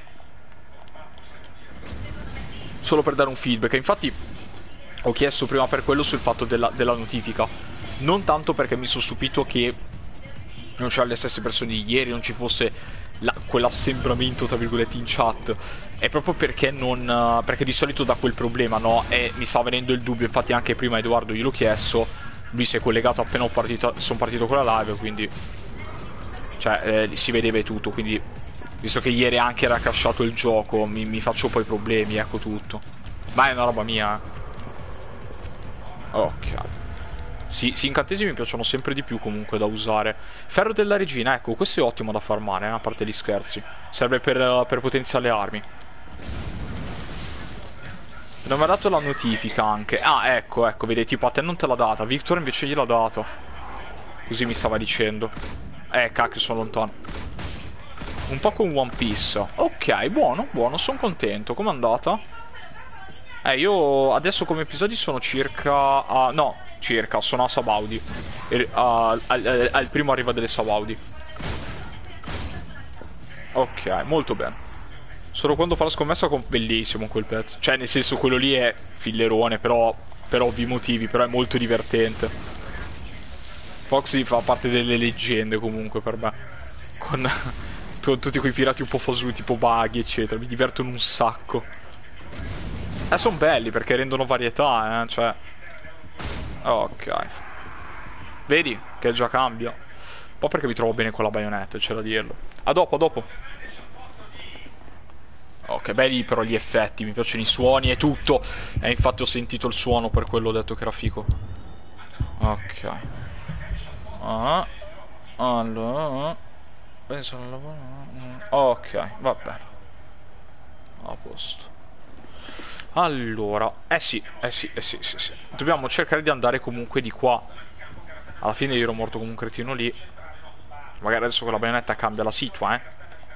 Solo per dare un feedback. Infatti ho chiesto prima per quello sul fatto della, della notifica. Non tanto perché mi sono stupito che non c'erano le stesse persone di ieri, non ci fosse quell'assembramento tra virgolette in chat. È proprio perché non... perché di solito da quel problema, no? E mi sta venendo il dubbio. Infatti anche prima Edoardo gliel'ho chiesto. Lui si è collegato appena ho partito, sono partito con la live, quindi cioè eh, si vedeva tutto. Quindi visto che ieri anche era crashato il gioco, mi, mi faccio poi problemi, ecco tutto. Ma è una roba mia, eh. Ok. Sì, sì, incantesimi mi piacciono sempre di più comunque da usare. Ferro della regina, ecco, questo è ottimo da farmare, eh, a parte gli scherzi. Serve per, uh, per potenziare le armi. Non mi ha dato la notifica anche. Ah, ecco, ecco, vedi, tipo a te non te l'ha data. Victor invece gliel'ha dato. Così mi stava dicendo. Eh, cacchio, sono lontano. Un po' con One Piece. Ok, buono, buono, sono contento. Com'è andata? Eh, io adesso come episodi sono circa... Uh, no, circa, sono a Sabaudi. Uh, al, al, al primo arriva delle Sabaudi. Ok, molto bene. Solo quando fa la scommessa con... Bellissimo quel pezzo. Cioè nel senso quello lì è fillerone, però per ovvi motivi. Però è molto divertente. Foxy fa parte delle leggende comunque per me. Con, con tutti quei pirati un po' fasuti, tipo Buggy eccetera. Mi divertono un sacco. Eh, sono belli perché rendono varietà, eh. Cioè... Ok. Vedi che già cambia. Un po' perché mi trovo bene con la baionetta, c'è da dirlo. A dopo, a dopo. Ok, belli però gli effetti, mi piacciono i suoni e tutto. E infatti ho sentito il suono, per quello ho detto che era figo. Ok. Ah. Allora. Penso alla... Ok, va bene. A posto. Allora. Eh sì, eh sì, eh sì, sì, sì. Dobbiamo cercare di andare comunque di qua. Alla fine io ero morto come un cretino lì. Magari adesso con la baionetta cambia la situa, eh.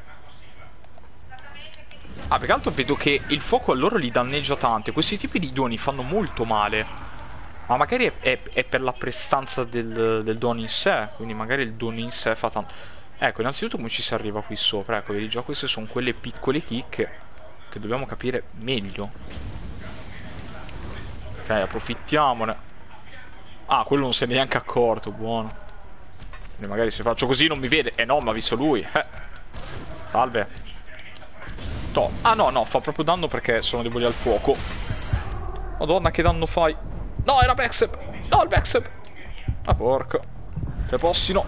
Ah, perché altro vedo che il fuoco a loro li danneggia tanto. Questi tipi di doni fanno molto male. Ma magari è, è, è per la prestanza del, del dono in sé. Quindi magari il dono in sé fa tanto. Ecco, innanzitutto come ci si arriva qui sopra? Ecco, vedi già queste sono quelle piccole chicche che dobbiamo capire meglio. Ok, approfittiamone. Ah, quello non se ne è neanche accorto, buono. Quindi magari se faccio così non mi vede. Eh no, ma ha visto lui. Eh. Salve. To. Ah no, no, fa proprio danno perché sono deboli al fuoco. Madonna, che danno fai? No, era backstep. No, il backstep. Ah, porca. Se possino.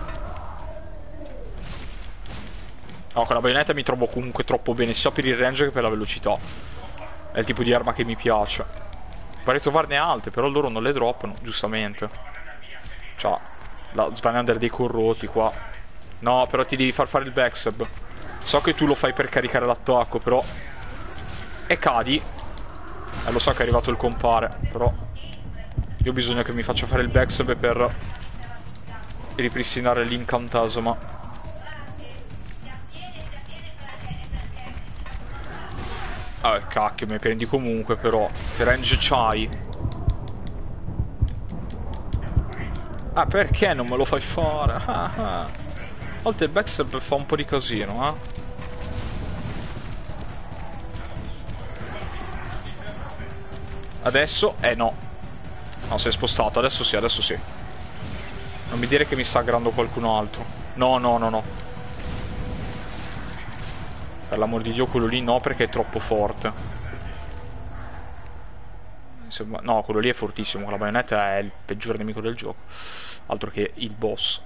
No, con la baionetta mi trovo comunque troppo bene, sia per il range che per la velocità. È il tipo di arma che mi piace. Vorrei trovarne altre, però loro non le droppano, giustamente. Ciao. La Svanander dei corrotti qua. No, però ti devi far fare il backstab. So che tu lo fai per caricare l'attacco, però... E cadi. Eh, lo so che è arrivato il compare, però... Io ho bisogno che mi faccia fare il backstab per... ripristinare l'incantesimo. Ah, cacchio, mi prendi comunque, però. Che range c'hai? Ah, perché non me lo fai fare? Ah, ah. A volte il backstab fa un po' di casino, eh. Adesso? Eh no. No, si è spostato, adesso sì, adesso sì. Non mi dire che mi sta aggrando qualcun altro. No, no, no, no. Per l'amor di Dio quello lì no, perché è troppo forte. Insomma, no, quello lì è fortissimo. La baionetta è il peggior nemico del gioco. Altro che il boss.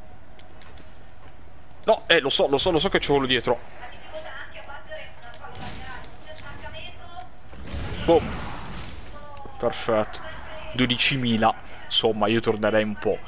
No, eh, lo so, lo so, lo so che c'è quello dietro. Boom. Perfetto. dodicimila. Insomma, io tornerei un po'.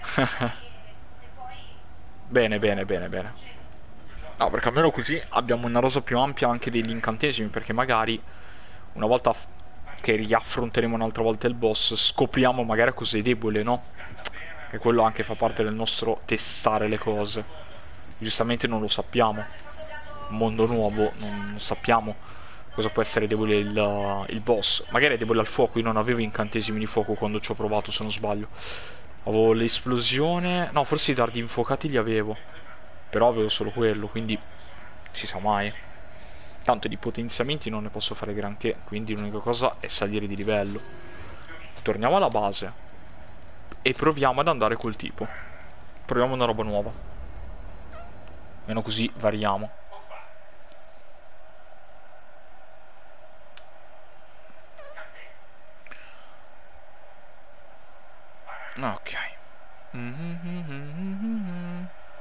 Bene, bene, bene, bene. No, perché almeno così abbiamo una rosa più ampia anche degli incantesimi, perché magari una volta che riaffronteremo un'altra volta il boss scopriamo magari cos'è debole, no? E quello anche fa parte del nostro testare le cose. Giustamente non lo sappiamo. Mondo nuovo, non, non sappiamo cosa può essere debole il, il boss. Magari è debole al fuoco, io non avevo incantesimi di fuoco quando ci ho provato, se non sbaglio. Avevo l'esplosione... No, forse i dardi infuocati li avevo. Però avevo solo quello, quindi si sa mai. Tanto di potenziamenti non ne posso fare granché, quindi l'unica cosa è salire di livello. Torniamo alla base e proviamo ad andare col tipo. Proviamo una roba nuova. Meno così variamo. Ok. Mm-hmm.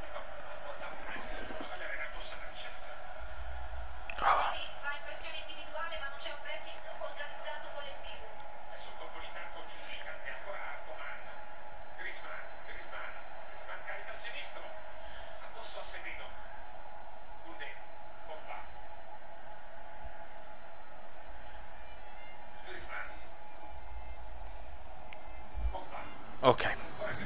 Ok.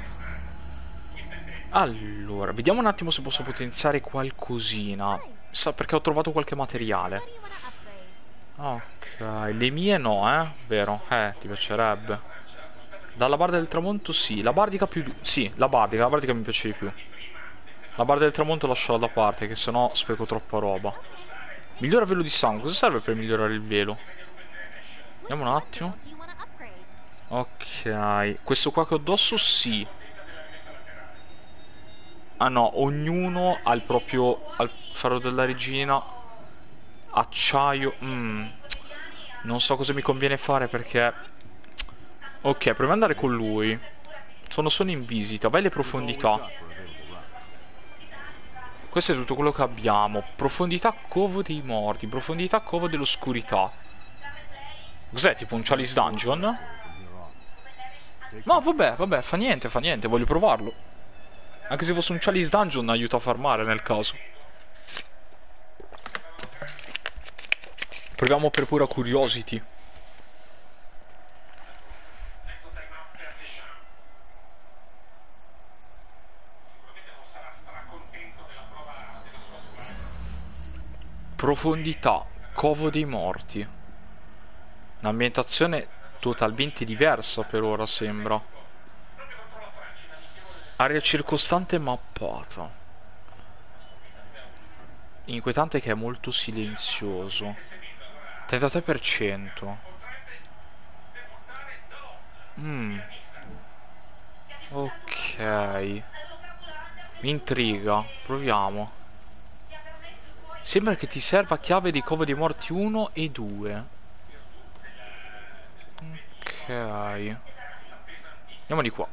Allora, vediamo un attimo se posso potenziare qualcosina. Sa, perché ho trovato qualche materiale. Ok, le mie no, eh? Vero? Eh, ti piacerebbe. Dalla barda del tramonto sì. La bardica più... Sì, la bardica, la bardica mi piace di più. La barda del tramonto lasciala da parte, che sennò spreco troppa roba. Migliora velo di sangue. Cosa serve per migliorare il velo? Vediamo un attimo. Ok, questo qua che ho addosso sì. Ah no, ognuno ha il proprio... al faro della regina. Acciaio. Mm. Non so cosa mi conviene fare perché... Ok, proviamo ad andare con lui. Sono solo in visita. Vai le profondità. Questo è tutto quello che abbiamo. Profondità covo dei morti. Profondità covo dell'oscurità. Cos'è? Tipo un Chalice Dungeon? No, vabbè, vabbè, fa niente, fa niente. Voglio provarlo. Anche se fosse un Chalice Dungeon aiuta a farmare nel caso. Proviamo per pura curiosity. Profondità, covo dei morti. Un'ambientazione totalmente diversa per ora sembra. Area circostante mappata. Inquietante è che è molto silenzioso. trentatré per cento. Mm. Ok. Mi intriga. Proviamo. Sembra che ti serva chiave di covo dei morti uno e due. Ok. Andiamo di qua.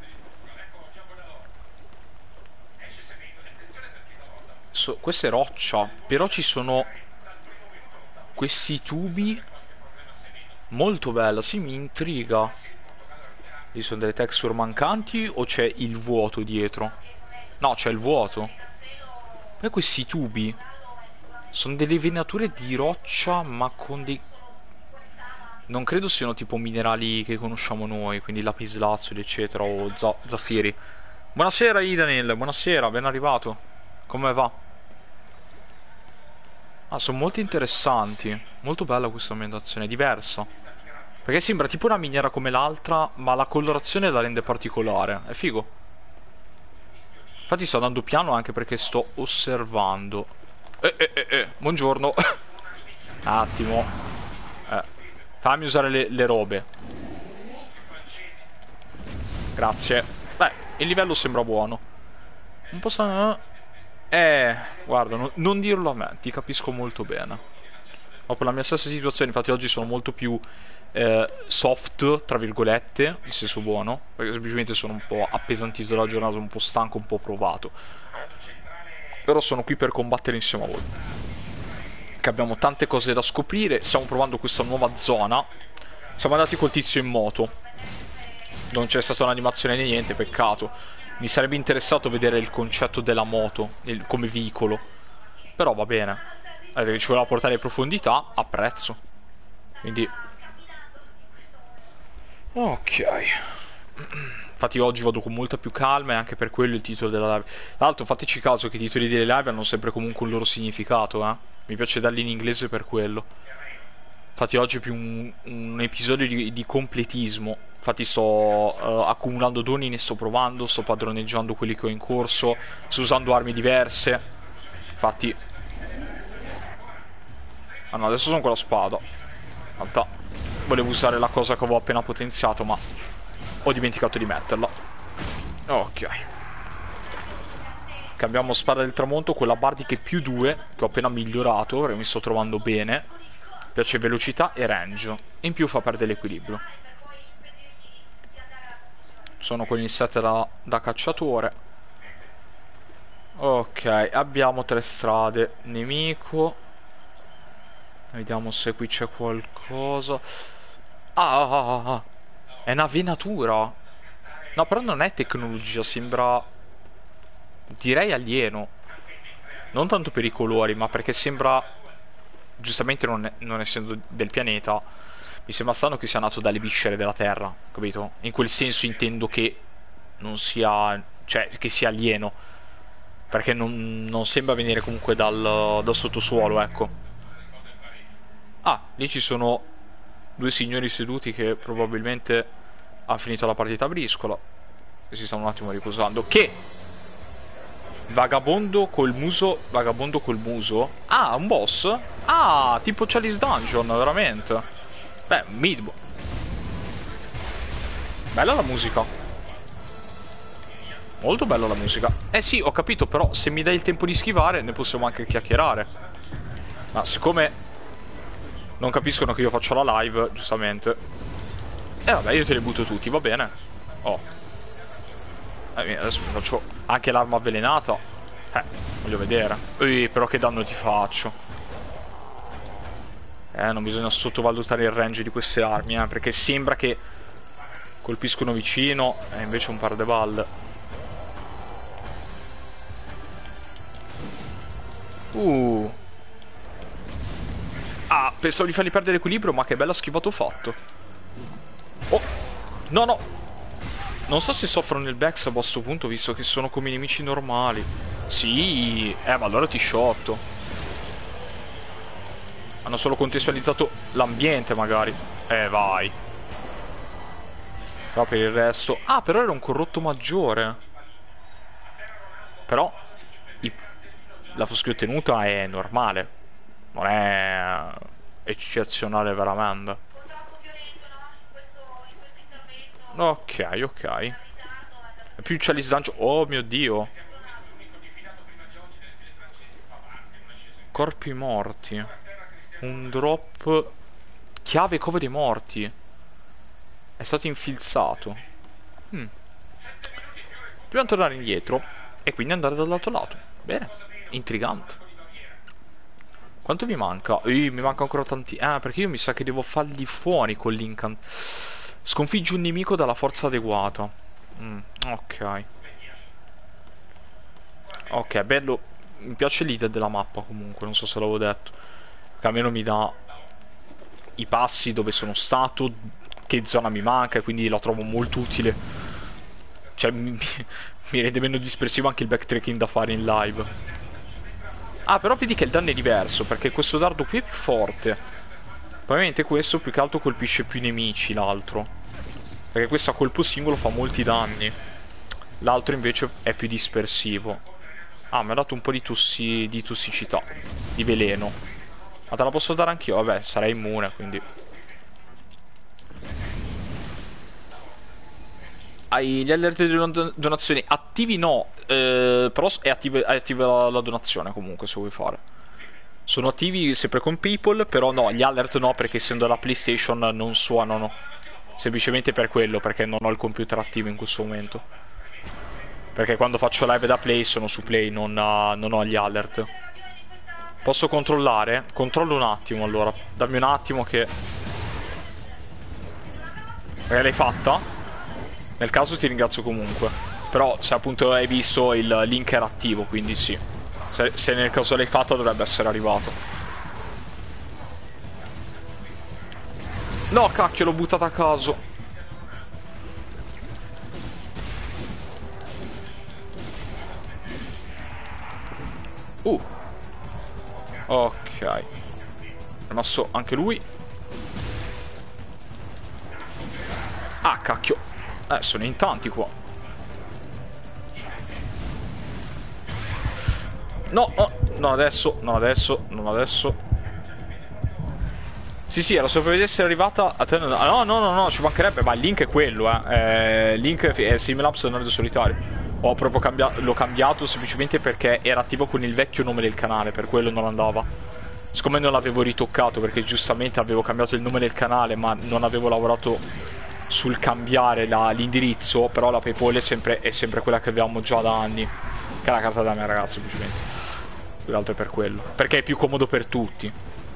So, questa è roccia. Però ci sono questi tubi. Molto bella. Sì, mi intriga. Ci sono delle texture mancanti o c'è il vuoto dietro? No, c'è il vuoto. Poi questi tubi sono delle venature di roccia, ma con dei... Non credo siano tipo minerali che conosciamo noi, quindi lapislazzuli, eccetera, o za zaffiri. Buonasera Idanil, buonasera, ben arrivato. Come va? Ah, sono molto interessanti. Molto bella questa ambientazione, diversa. Perché sembra tipo una miniera come l'altra, ma la colorazione la rende particolare. È figo. Infatti sto andando piano anche perché sto osservando. Eh, eh, eh, eh, buongiorno. Un attimo. Eh, fammi usare le, le robe. Grazie. Beh, il livello sembra buono. Un po' sta... Eh, guarda, no, non dirlo a me, ti capisco molto bene. Ho per la mia stessa situazione, infatti oggi sono molto più eh, soft, tra virgolette, in senso buono, perché semplicemente sono un po' appesantito dalla giornata, un po' stanco, un po' provato. Però sono qui per combattere insieme a voi. Che abbiamo tante cose da scoprire, stiamo provando questa nuova zona. Siamo andati col tizio in moto. Non c'è stata un'animazione né niente, peccato. Mi sarebbe interessato vedere il concetto della moto il, come veicolo. Però va bene. Eh, ci voleva portare profondità, apprezzo. Quindi... Ok. Infatti oggi vado con molta più calma e anche per quello il titolo della live. Tra l'altro fateci caso che i titoli delle live hanno sempre comunque un loro significato, eh. Mi piace darli in inglese per quello. Infatti oggi è più un, un episodio di, di completismo. Infatti sto uh, accumulando doni, ne sto provando, sto padroneggiando quelli che ho in corso, sto usando armi diverse. Infatti... Ah no, adesso sono con la spada. In realtà volevo usare la cosa che avevo appena potenziato, ma ho dimenticato di metterla. Ok. Cambiamo spada del tramonto, quella bardica più due, che ho appena migliorato, perché mi sto trovando bene. Piace velocità e range. In più fa perdere l'equilibrio. Sono con il set da, da cacciatore. Ok, abbiamo tre strade. Nemico. Vediamo se qui c'è qualcosa. Ah, è una venatura. No, però non è tecnologia, sembra... Direi alieno. Non tanto per i colori, ma perché sembra... Giustamente non, è, non essendo del pianeta, mi sembra strano che sia nato dalle viscere della Terra, capito? In quel senso intendo che non sia... Cioè, che sia alieno. Perché non, non sembra venire comunque dal, dal sottosuolo, ecco. Ah, lì ci sono due signori seduti che probabilmente hanno finito la partita a briscola e si stanno un attimo riposando. Che? Vagabondo col muso. Vagabondo col muso. Ah, un boss? Ah, tipo Chalice Dungeon, veramente. Beh, mid. Bella la musica. Molto bella la musica. Eh sì, ho capito, però se mi dai il tempo di schivare ne possiamo anche chiacchierare. Ma siccome non capiscono che io faccio la live, giustamente. E eh, vabbè, io te li butto tutti, va bene. Oh. Eh, adesso mi faccio anche l'arma avvelenata. Eh, voglio vedere. Ehi, però che danno ti faccio? Eh, non bisogna sottovalutare il range di queste armi, eh, perché sembra che colpiscono vicino e invece un par de balle. Uh. Ah, pensavo di fargli perdere l'equilibrio, ma che bella schivata ho fatto. Oh, no, no. Non so se soffrono il backstab a questo punto, visto che sono come i nemici normali. Sì, eh, ma allora ti shotto. Hanno solo contestualizzato l'ambiente, magari. Eh, vai. Però per il resto... Ah, però era un corrotto maggiore. Però... I, la foschia ottenuta è normale, non è eccezionale veramente. Ok, ok. E più c'è gli slancio. Oh mio Dio. Corpi morti. Un drop. Chiave cove dei morti. È stato infilzato. Hmm. Dobbiamo tornare indietro e quindi andare dall'altro lato. Bene, intrigante. Quanto mi manca? Ehi, mi manca ancora tanti. Ah, perché io mi sa che devo fargli fuori con l'incant. Sconfiggi un nemico dalla forza adeguata. Mm, ok. Ok, bello. Mi piace l'idea della mappa comunque, non so se l'avevo detto. Che almeno mi dà i passi dove sono stato, che zona mi manca, e quindi la trovo molto utile. Cioè, mi, mi rende meno dispersivo anche il backtracking da fare in live. Ah, però vedi che il danno è diverso, perché questo dardo qui è più forte. Probabilmente questo più che altro colpisce più i nemici, l'altro. Perché questo a colpo singolo fa molti danni. L'altro invece è più dispersivo. Ah, mi ha dato un po' di, tossi di tossicità. Di veleno. Ma te la posso dare anch'io? Vabbè, sarei immune, quindi... Hai gli alert di don donazioni attivi? No, eh, però è attiva, è attiva la, la donazione comunque se vuoi fare. Sono attivi sempre con PayPal, però no, gli alert no, perché essendo la PlayStation non suonano. Semplicemente per quello, perché non ho il computer attivo in questo momento. Perché quando faccio live da Play sono su Play, non, uh, non ho gli alert. Posso controllare? Controllo un attimo allora. Dammi un attimo che... Perché l'hai fatta? Nel caso ti ringrazio comunque. Però se appunto hai visto il link era attivo, quindi sì. Se, se nel caso l'hai fatta dovrebbe essere arrivato. No, cacchio, l'ho buttata a caso. Uh. Ok. È rimasto anche lui. Ah, cacchio. Eh, sono in tanti qua. No, no, non adesso, non adesso, non adesso. Sì, sì, era solo per vedere se è arrivata a te. No, no, no, no, no, ci mancherebbe, ma il link è quello, eh. eh link è Similabs Nerd Solitario. Ho proprio cambiato, l'ho cambiato semplicemente perché era attivo con il vecchio nome del canale, per quello non andava. Siccome non l'avevo ritoccato, perché giustamente avevo cambiato il nome del canale, ma non avevo lavorato sul cambiare l'indirizzo, però la PayPal è sempre, è sempre quella che avevamo già da anni. Che è la carta da mia ragazza, semplicemente. Più che altro è per quello. Perché è più comodo per tutti.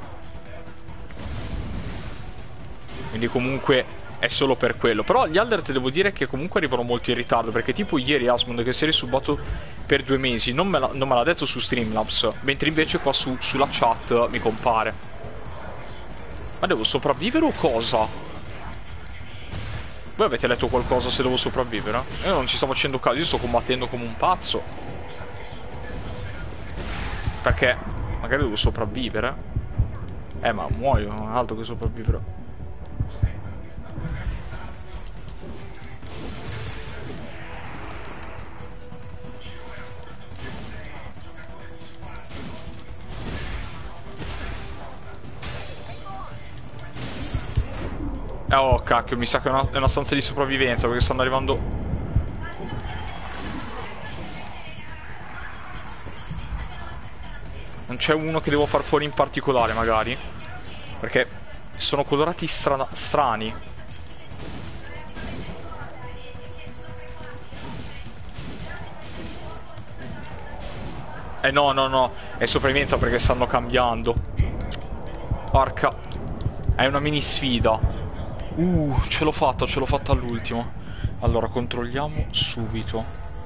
Quindi comunque è solo per quello. Però gli alert devo dire che comunque arrivano molto in ritardo, perché tipo ieri Asmund che si è risubato per due mesi non me l'ha detto su Streamlabs, mentre invece qua su, sulla chat mi compare. Ma devo sopravvivere o cosa? Voi avete letto qualcosa se devo sopravvivere? Io non ci sto facendo caso, io sto combattendo come un pazzo. Perché magari devo sopravvivere. Eh, ma muoio, non è altro che sopravvivere. Eh, oh cacchio, mi sa che è una, è una stanza di sopravvivenza, perché stanno arrivando... Non c'è uno che devo far fuori in particolare magari, perché sono colorati strana strani. Eh no, no, no, è sopravvivenza perché stanno cambiando. Porca. È una mini sfida. Uh, ce l'ho fatta, ce l'ho fatta all'ultimo. Allora, controlliamo subito.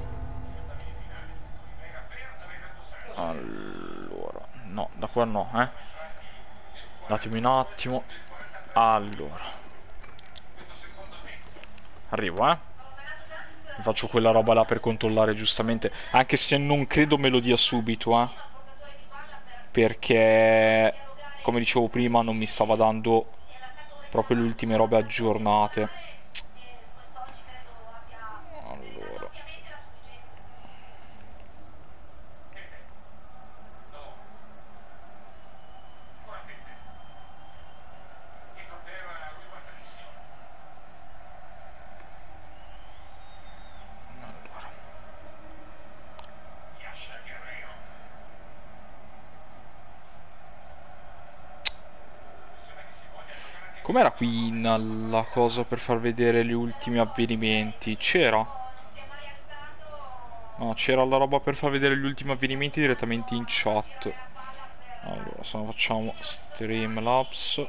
Allora, no, da qua no, eh. Datemi un attimo. Allora. Arrivo, eh. Faccio quella roba là per controllare giustamente. Anche se non credo me lo dia subito, eh. Perché, come dicevo prima, non mi stava dando proprio le ultime robe aggiornate. Allora. Com'era qui in la cosa per far vedere gli ultimi avvenimenti? C'era? No, c'era la roba per far vedere gli ultimi avvenimenti direttamente in chat. Allora, se no facciamo Streamlabs.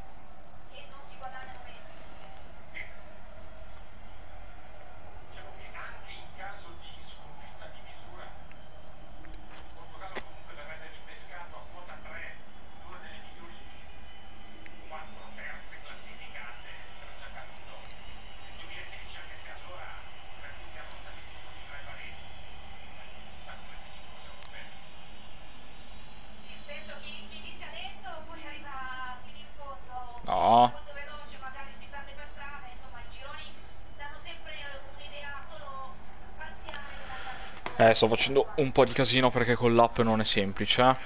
No. Eh, sto facendo un po' di casino perché con l'app non è semplice, eh.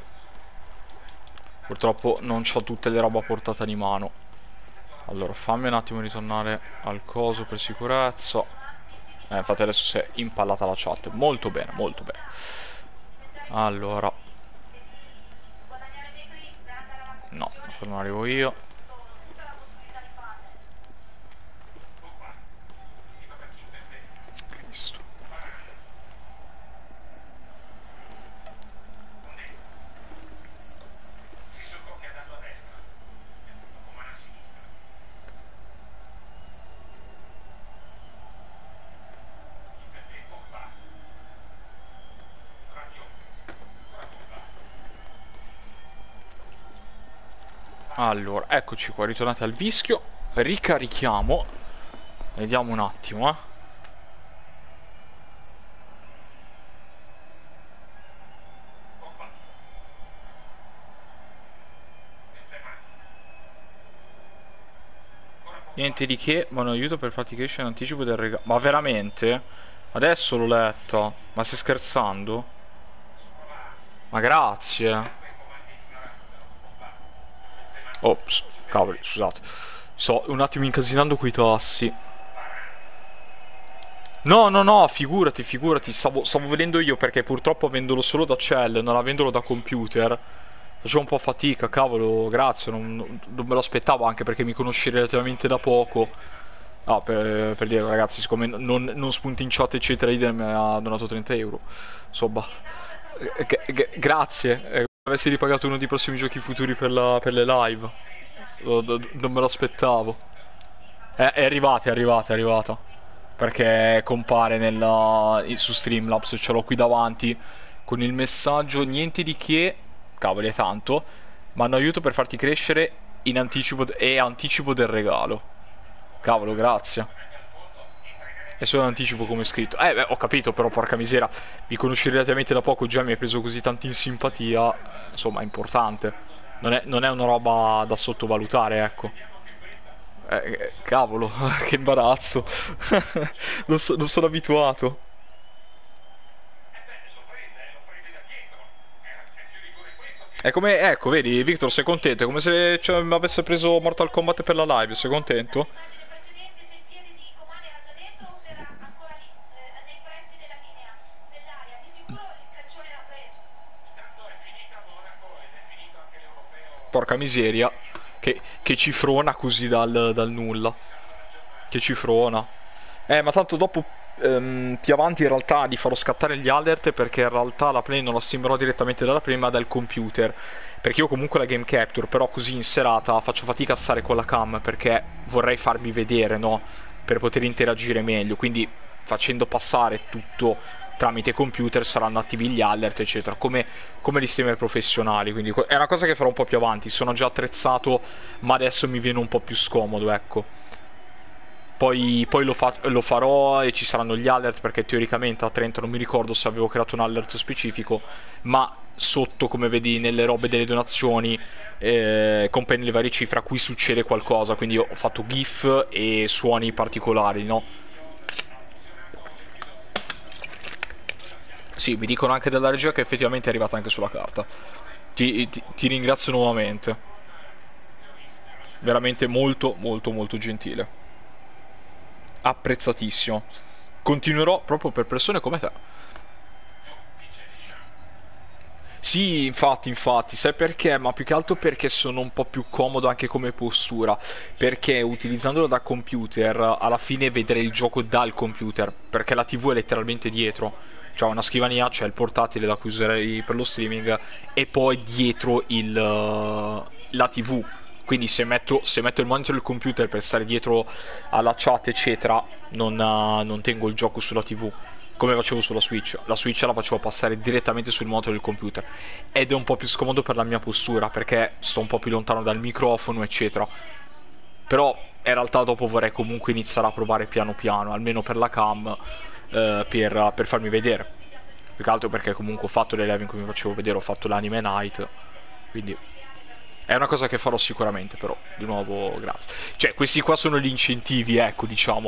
Purtroppo non ho tutte le robe a portata di mano. Allora, fammi un attimo ritornare al coso per sicurezza. Eh, infatti adesso si è impallata la chat. Molto bene, molto bene. Allora. No, non arrivo io. Cristo. Allora, eccoci qua, ritornati al vischio. Ricarichiamo. Vediamo un attimo, eh. Niente di che, ma un aiuto per farti crescere in anticipo del regalo. Ma veramente? Adesso l'ho letto. Ma stai scherzando? Ma grazie. Ops, cavoli, scusate. Sto un attimo incasinando quei tassi. No, no, no, figurati, figurati. Stavo, stavo vedendo io perché purtroppo avendolo solo da cell, non avendolo da computer, facevo un po' fatica, cavolo, grazie, non, non me lo aspettavo anche perché mi conosci relativamente da poco. No, per, per dire ragazzi, siccome non, non spunti in chat eccetera, Iden mi ha donato trenta euro. Insomma, eh, g- g- grazie. Eh, avessi ripagato uno dei prossimi giochi futuri per, la, per le live. Lo- do- non me lo aspettavo. È, è arrivata, è arrivata, è arrivata. Perché compare nella, su Streamlabs, ce l'ho qui davanti con il messaggio niente di che, cavoli è tanto, ma hanno aiuto per farti crescere in anticipo e anticipo del regalo. Cavolo, grazie. E solo in anticipo come è scritto. Eh, beh, ho capito, però, porca misera. Mi conosci relativamente da poco, già mi hai preso così tanto in simpatia. Insomma, è importante. Non è, non è una roba da sottovalutare, ecco. Eh, eh, cavolo, che imbarazzo. non, so, non sono abituato. È come, ecco, vedi, Victor, sei contento? È come se cioè, mi avesse preso Mortal Kombat per la live, sei contento? Porca miseria. Che, che cifrona così dal, dal nulla. Che cifrona. Eh, ma tanto dopo ehm, più avanti in realtà li farò scattare gli alert perché in realtà la play non la streamerò direttamente dalla play ma dal computer. Perché io comunque la game capture, però così in serata faccio fatica a stare con la cam perché vorrei farmi vedere, no? Per poter interagire meglio. Quindi facendo passare tutto tramite computer saranno attivi gli alert eccetera come, come gli streamer professionali, quindi è una cosa che farò un po' più avanti, sono già attrezzato ma adesso mi viene un po' più scomodo, ecco. Poi, poi lo, fa- lo farò e ci saranno gli alert perché teoricamente a Trento non mi ricordo se avevo creato un alert specifico, ma sotto come vedi nelle robe delle donazioni eh, comprendi le varie cifre a cui succede qualcosa, quindi ho fatto gif e suoni particolari, no? Sì, mi dicono anche dalla regia che effettivamente è arrivata anche sulla carta. Ti, ti, ti ringrazio nuovamente. Veramente molto, molto, molto gentile. Apprezzatissimo. Continuerò proprio per persone come te. Sì, infatti, infatti, sai perché? Ma più che altro perché sono un po' più comodo anche come postura, perché utilizzandolo da computer alla fine vedrei il gioco dal computer, perché la T V è letteralmente dietro. C'è una scrivania, c'è il portatile da cui userei per lo streaming e poi dietro il, uh, la T V. Quindi se metto, se metto il monitor del computer per stare dietro alla chat eccetera, non, uh, non tengo il gioco sulla T V come facevo sulla Switch. La Switch la facevo passare direttamente sul monitor del computer ed è un po' più scomodo per la mia postura perché sto un po' più lontano dal microfono eccetera. Però in realtà dopo vorrei comunque iniziare a provare piano piano, almeno per la cam, eh, per, per farmi vedere. Più che altro perché comunque ho fatto le live in cui mi facevo vedere, ho fatto l'anime night, quindi è una cosa che farò sicuramente, però, di nuovo, grazie. Cioè, questi qua sono gli incentivi, ecco, diciamo.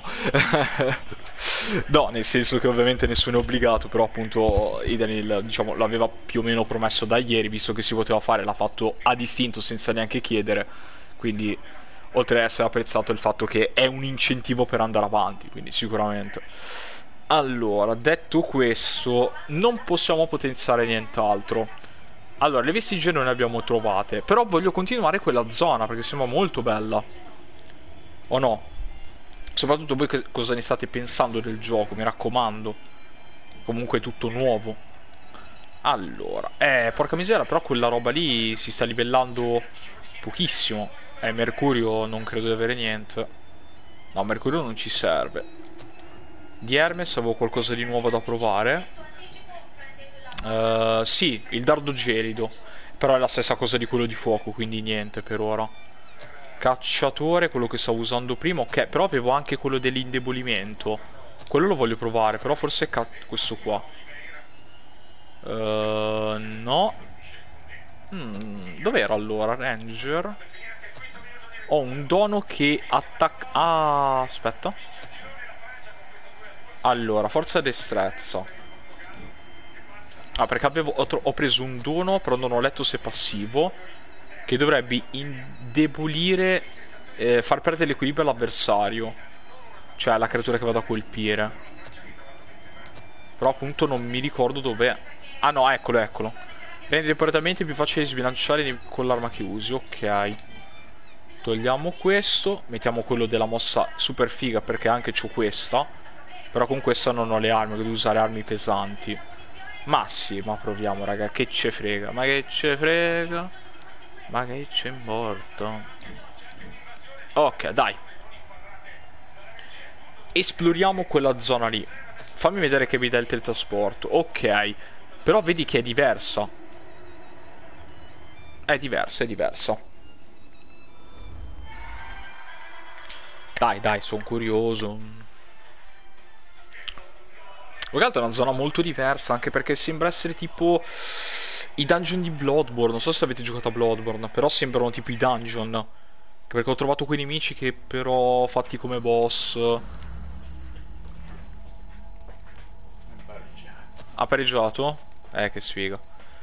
No, nel senso che ovviamente nessuno è obbligato, però appunto Idanil, diciamo, l'aveva più o meno promesso da ieri, visto che si poteva fare, l'ha fatto a distinto senza neanche chiedere, quindi oltre ad essere apprezzato il fatto che è un incentivo per andare avanti, quindi sicuramente. Allora, detto questo, non possiamo potenziare nient'altro. Allora, le vestigie non ne abbiamo trovate, però voglio continuare quella zona perché sembra molto bella. O no? Soprattutto voi cosa ne state pensando del gioco, mi raccomando. Comunque è tutto nuovo. Allora, eh, porca misera, però quella roba lì si sta livellando pochissimo. Eh, Mercurio non credo di avere niente. No, Mercurio non ci serve. Di Hermes avevo qualcosa di nuovo da provare. Uh, sì, il dardo gelido. Però è la stessa cosa di quello di fuoco, quindi niente per ora. Cacciatore, quello che stavo usando prima. Ok, però avevo anche quello dell'indebolimento. Quello lo voglio provare, però forse è questo qua. Uh, no. Hmm, dov'era allora? Ranger. Ho un dono che attacca... Ah, aspetta. Allora, forza e destrezza. Ah, perché avevo, ho, ho preso un dono, però non ho letto se è passivo, che dovrebbe indebolire, eh, far perdere l'equilibrio all'avversario, cioè alla creatura che vado a colpire. Però appunto non mi ricordo dov'è. Ah no, eccolo, eccolo. Rende temporaneamente più facile sbilanciare con l'arma che usi, ok. Togliamo questo, mettiamo quello della mossa super figa perché anche c'ho questa. Però con questa non ho le armi, devo usare armi pesanti. Ma sì, ma proviamo, raga, che ce frega. Ma che ce frega. Ma che c'è morto. Ok, dai. Esploriamo quella zona lì. Fammi vedere che mi dà il teletrasporto. Ok. Però vedi che è diversa. È diversa, è diversa. Dai, dai, sono curioso. Più che altro è una zona molto diversa, anche perché sembra essere tipo i dungeon di Bloodborne. Non so se avete giocato a Bloodborne, però sembrano tipo i dungeon. Perché ho trovato quei nemici che però fatti come boss. Ha pareggiato? Eh, che sfiga.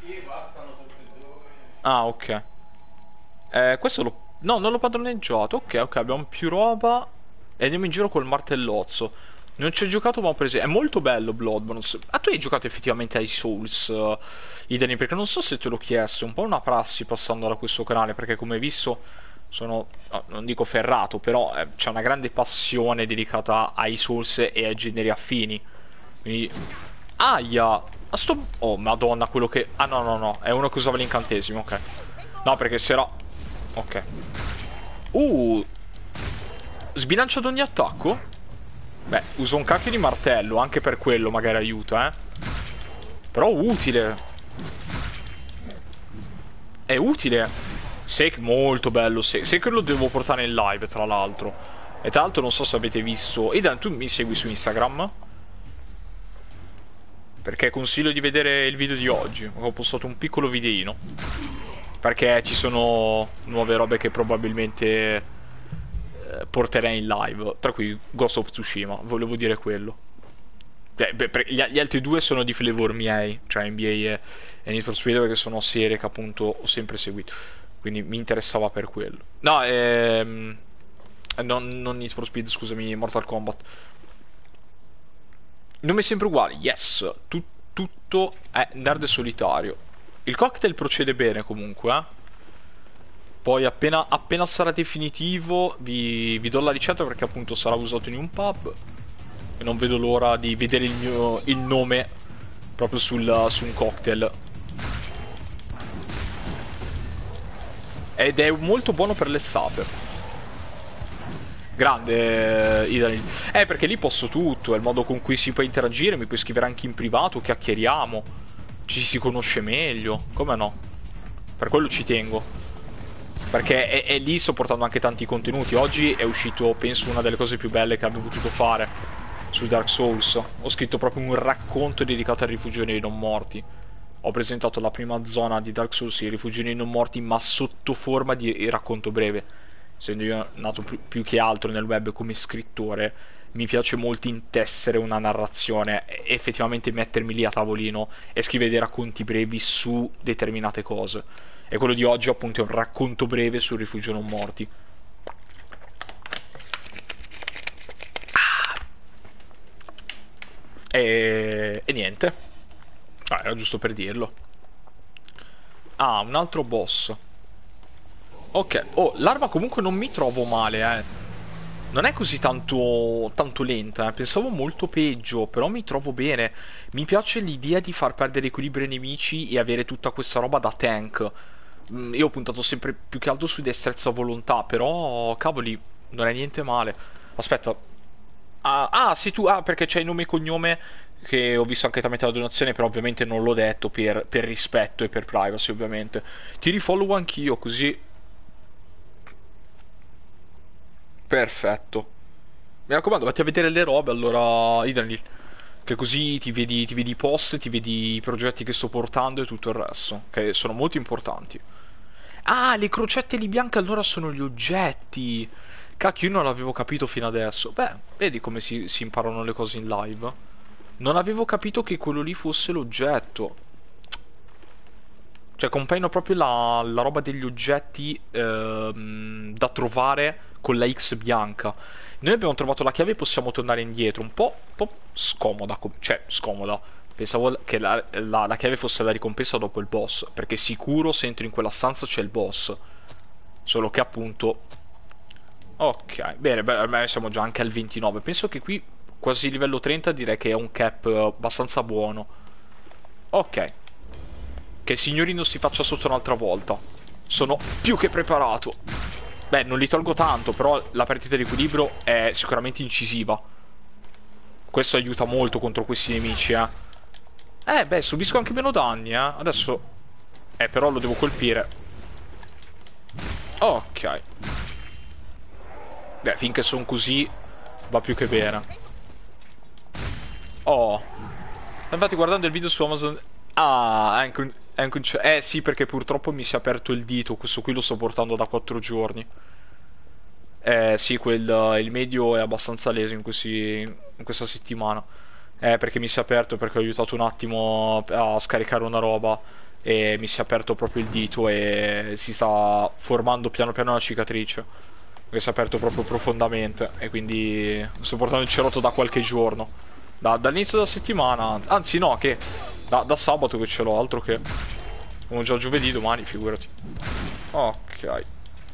Ah, ok. Eh, questo lo... No, non l'ho padroneggiato. Ok, ok, abbiamo più roba. E andiamo in giro col martellozzo. Non ci ho giocato ma ho preso. È molto bello Bloodborne. Ah, tu hai giocato effettivamente ai Souls, uh, Idani? Perché non so se te l'ho chiesto. È un po' una prassi passando da questo canale. Perché come hai visto sono, no, non dico ferrato, però eh, c'è una grande passione dedicata ai Souls e ai generi affini. Quindi... Aia! Ma sto... Oh, madonna, quello che... Ah, no, no, no. È uno che usava l'incantesimo, ok. No, perché se era... Ok. Uh... Sbilancia ad ogni attacco? Beh, uso un cacchio di martello, anche per quello magari aiuta, eh. Però utile. È utile. Sake molto bello. Sake lo devo portare in live, tra l'altro. E tra l'altro non so se avete visto... Idan, tu mi segui su Instagram? Perché consiglio di vedere il video di oggi. Ho postato un piccolo videino. Perché ci sono nuove robe che probabilmente porterei in live, tra cui Ghost of Tsushima, volevo dire quello. Cioè, beh, gli, gli altri due sono di flavor miei, cioè N B A e, e Need for Speed, perché sono serie che appunto ho sempre seguito, quindi mi interessava per quello. No, ehm, non, non Need for Speed, scusami, Mortal Kombat. Nome sempre uguale, yes, tu, tutto è nerd solitario. Il cocktail procede bene comunque, eh. Poi appena, appena sarà definitivo vi, vi do la ricetta perché appunto sarà usato in un pub. E non vedo l'ora di vedere il mio il nome proprio sul, su un cocktail. Ed è molto buono per l'estate. Grande Idani. Eh, perché lì posso tutto. È il modo con cui si può interagire. Mi puoi scrivere anche in privato. Chiacchieriamo. Ci si conosce meglio. Come no? Per quello ci tengo. Perché è, è lì sto portando anche tanti contenuti. Oggi è uscito, penso, una delle cose più belle che abbia potuto fare su Dark Souls. Ho scritto proprio un racconto dedicato ai rifugiati non morti. Ho presentato la prima zona di Dark Souls, i rifugiati non morti, ma sotto forma di racconto breve. Essendo io nato più, più che altro nel web come scrittore, mi piace molto intessere una narrazione, effettivamente mettermi lì a tavolino e scrivere dei racconti brevi su determinate cose. E quello di oggi appunto è un racconto breve sul rifugio non morti. E, e niente. Ah, era giusto per dirlo. Ah, un altro boss. Ok. Oh, l'arma comunque non mi trovo male, eh. Non è così tanto, tanto lenta, eh. Pensavo molto peggio, però mi trovo bene. Mi piace l'idea di far perdere equilibrio ai nemici e avere tutta questa roba da tank. Mm, io ho puntato sempre più che altro su destrezza volontà, però, cavoli, non è niente male. Aspetta. Ah, ah, sì, tu... Ah, perché c'hai nome e cognome che ho visto anche tramite la donazione, però ovviamente non l'ho detto per, per rispetto e per privacy, ovviamente. Ti rifollow anch'io, così... Perfetto. Mi raccomando, vatti a vedere le robe, allora, Idanil. Che così ti vedi, ti vedi i post, ti vedi i progetti che sto portando e tutto il resto, che sono molto importanti. Ah, le crocette lì bianche allora sono gli oggetti. Cacchio, io non l'avevo capito fino adesso. Beh, vedi come si, si imparano le cose in live. Non avevo capito che quello lì fosse l'oggetto. Cioè, compaiono proprio la, la roba degli oggetti ehm, da trovare con la X bianca. Noi abbiamo trovato la chiave e possiamo tornare indietro. Un po', un po' scomoda. Cioè, scomoda. Pensavo che la, la, la chiave fosse la ricompensa dopo il boss. Perché sicuro se entro in quella stanza c'è il boss. Solo che appunto... Ok, bene, beh, ormai siamo già anche al ventinove. Penso che qui, quasi livello trenta, direi che è un cap eh, abbastanza buono. Ok. Che il signorino si faccia sotto un'altra volta. Sono più che preparato. Beh, non li tolgo tanto, però la perdita di equilibrio è sicuramente incisiva. Questo aiuta molto contro questi nemici, eh. Eh, beh, subisco anche meno danni, eh. Adesso... Eh, però lo devo colpire. Ok. Beh, finché sono così, va più che bene. Oh. Infatti, guardando il video su Amazon... Ah, anche un... anche un... Eh, sì, perché purtroppo mi si è aperto il dito. Questo qui lo sto portando da quattro giorni. Eh, sì, quel... il medio è abbastanza leso in, questi... in questa settimana. Eh, perché mi si è aperto, perché ho aiutato un attimo a scaricare una roba e mi si è aperto proprio il dito e si sta formando piano piano una cicatrice. Che si è aperto proprio profondamente e quindi sto portando il cerotto da qualche giorno. Da, dall'inizio della settimana, anzi no, che da, da sabato che ce l'ho, altro che... Come già giovedì, domani, figurati. Ok.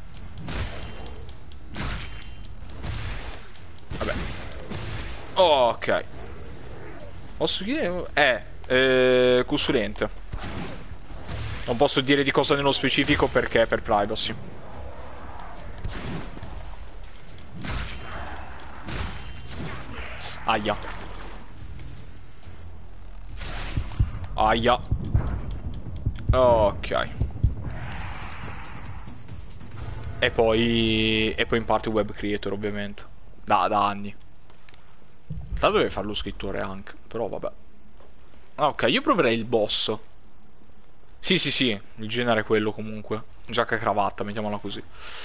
Vabbè. Ok. Posso dire... Eh, eh, consulente. Non posso dire di cosa nello specifico perché per privacy. Aia. Aia. Ok. E poi... E poi in parte web creator, ovviamente. Da, da anni. Sa deve fare lo scrittore anche. Però vabbè. Ok, io proverei il boss. Sì, sì, sì. Il genere è quello comunque. Giacca e cravatta, mettiamola così.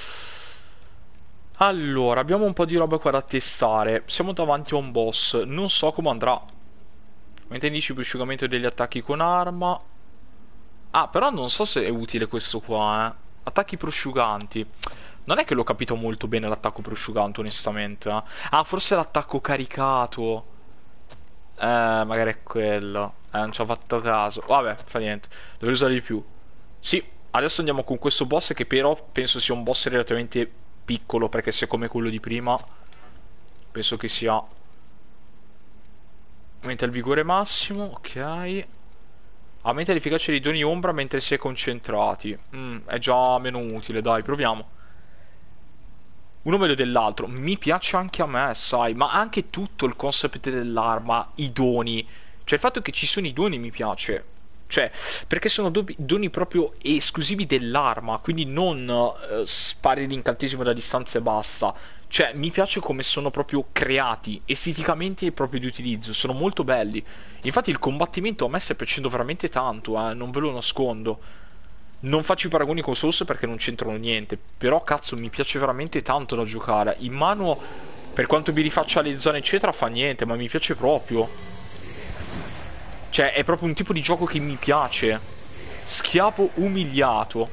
Allora, abbiamo un po' di roba qua da testare. Siamo davanti a un boss. Non so come andrà. Mentre indici prosciugamento degli attacchi con arma. Ah, però non so se è utile questo qua, eh. Attacchi prosciuganti. Non è che l'ho capito molto bene l'attacco prosciugante, onestamente, eh. Ah, forse l'attacco caricato. Eh, magari è quello. Eh, non ci ho fatto caso. Vabbè, fa niente. Dovrei usare di più. Sì, adesso andiamo con questo boss che però penso sia un boss relativamente piccolo, perché se è come quello di prima, penso che sia... Aumenta il vigore massimo, ok. Aumenta l'efficacia dei doni ombra mentre si è concentrati. Mm, è già meno utile, dai, proviamo. Uno meglio dell'altro. Mi piace anche a me, sai. Ma anche tutto il concept dell'arma, i doni. Cioè il fatto che ci sono i doni mi piace. Cioè, perché sono do- doni proprio esclusivi dell'arma. Quindi non uh, spari l'incantesimo da distanza e basta. Cioè, mi piace come sono proprio creati esteticamente e proprio di utilizzo. Sono molto belli. Infatti il combattimento a me sta piacendo veramente tanto, eh, non ve lo nascondo. Non faccio i paragoni con Souls perché non c'entrano niente. Però cazzo mi piace veramente tanto da giocare. In mano, per quanto mi rifaccia le zone eccetera, fa niente, ma mi piace proprio. Cioè è proprio un tipo di gioco che mi piace. Schiavo umiliato.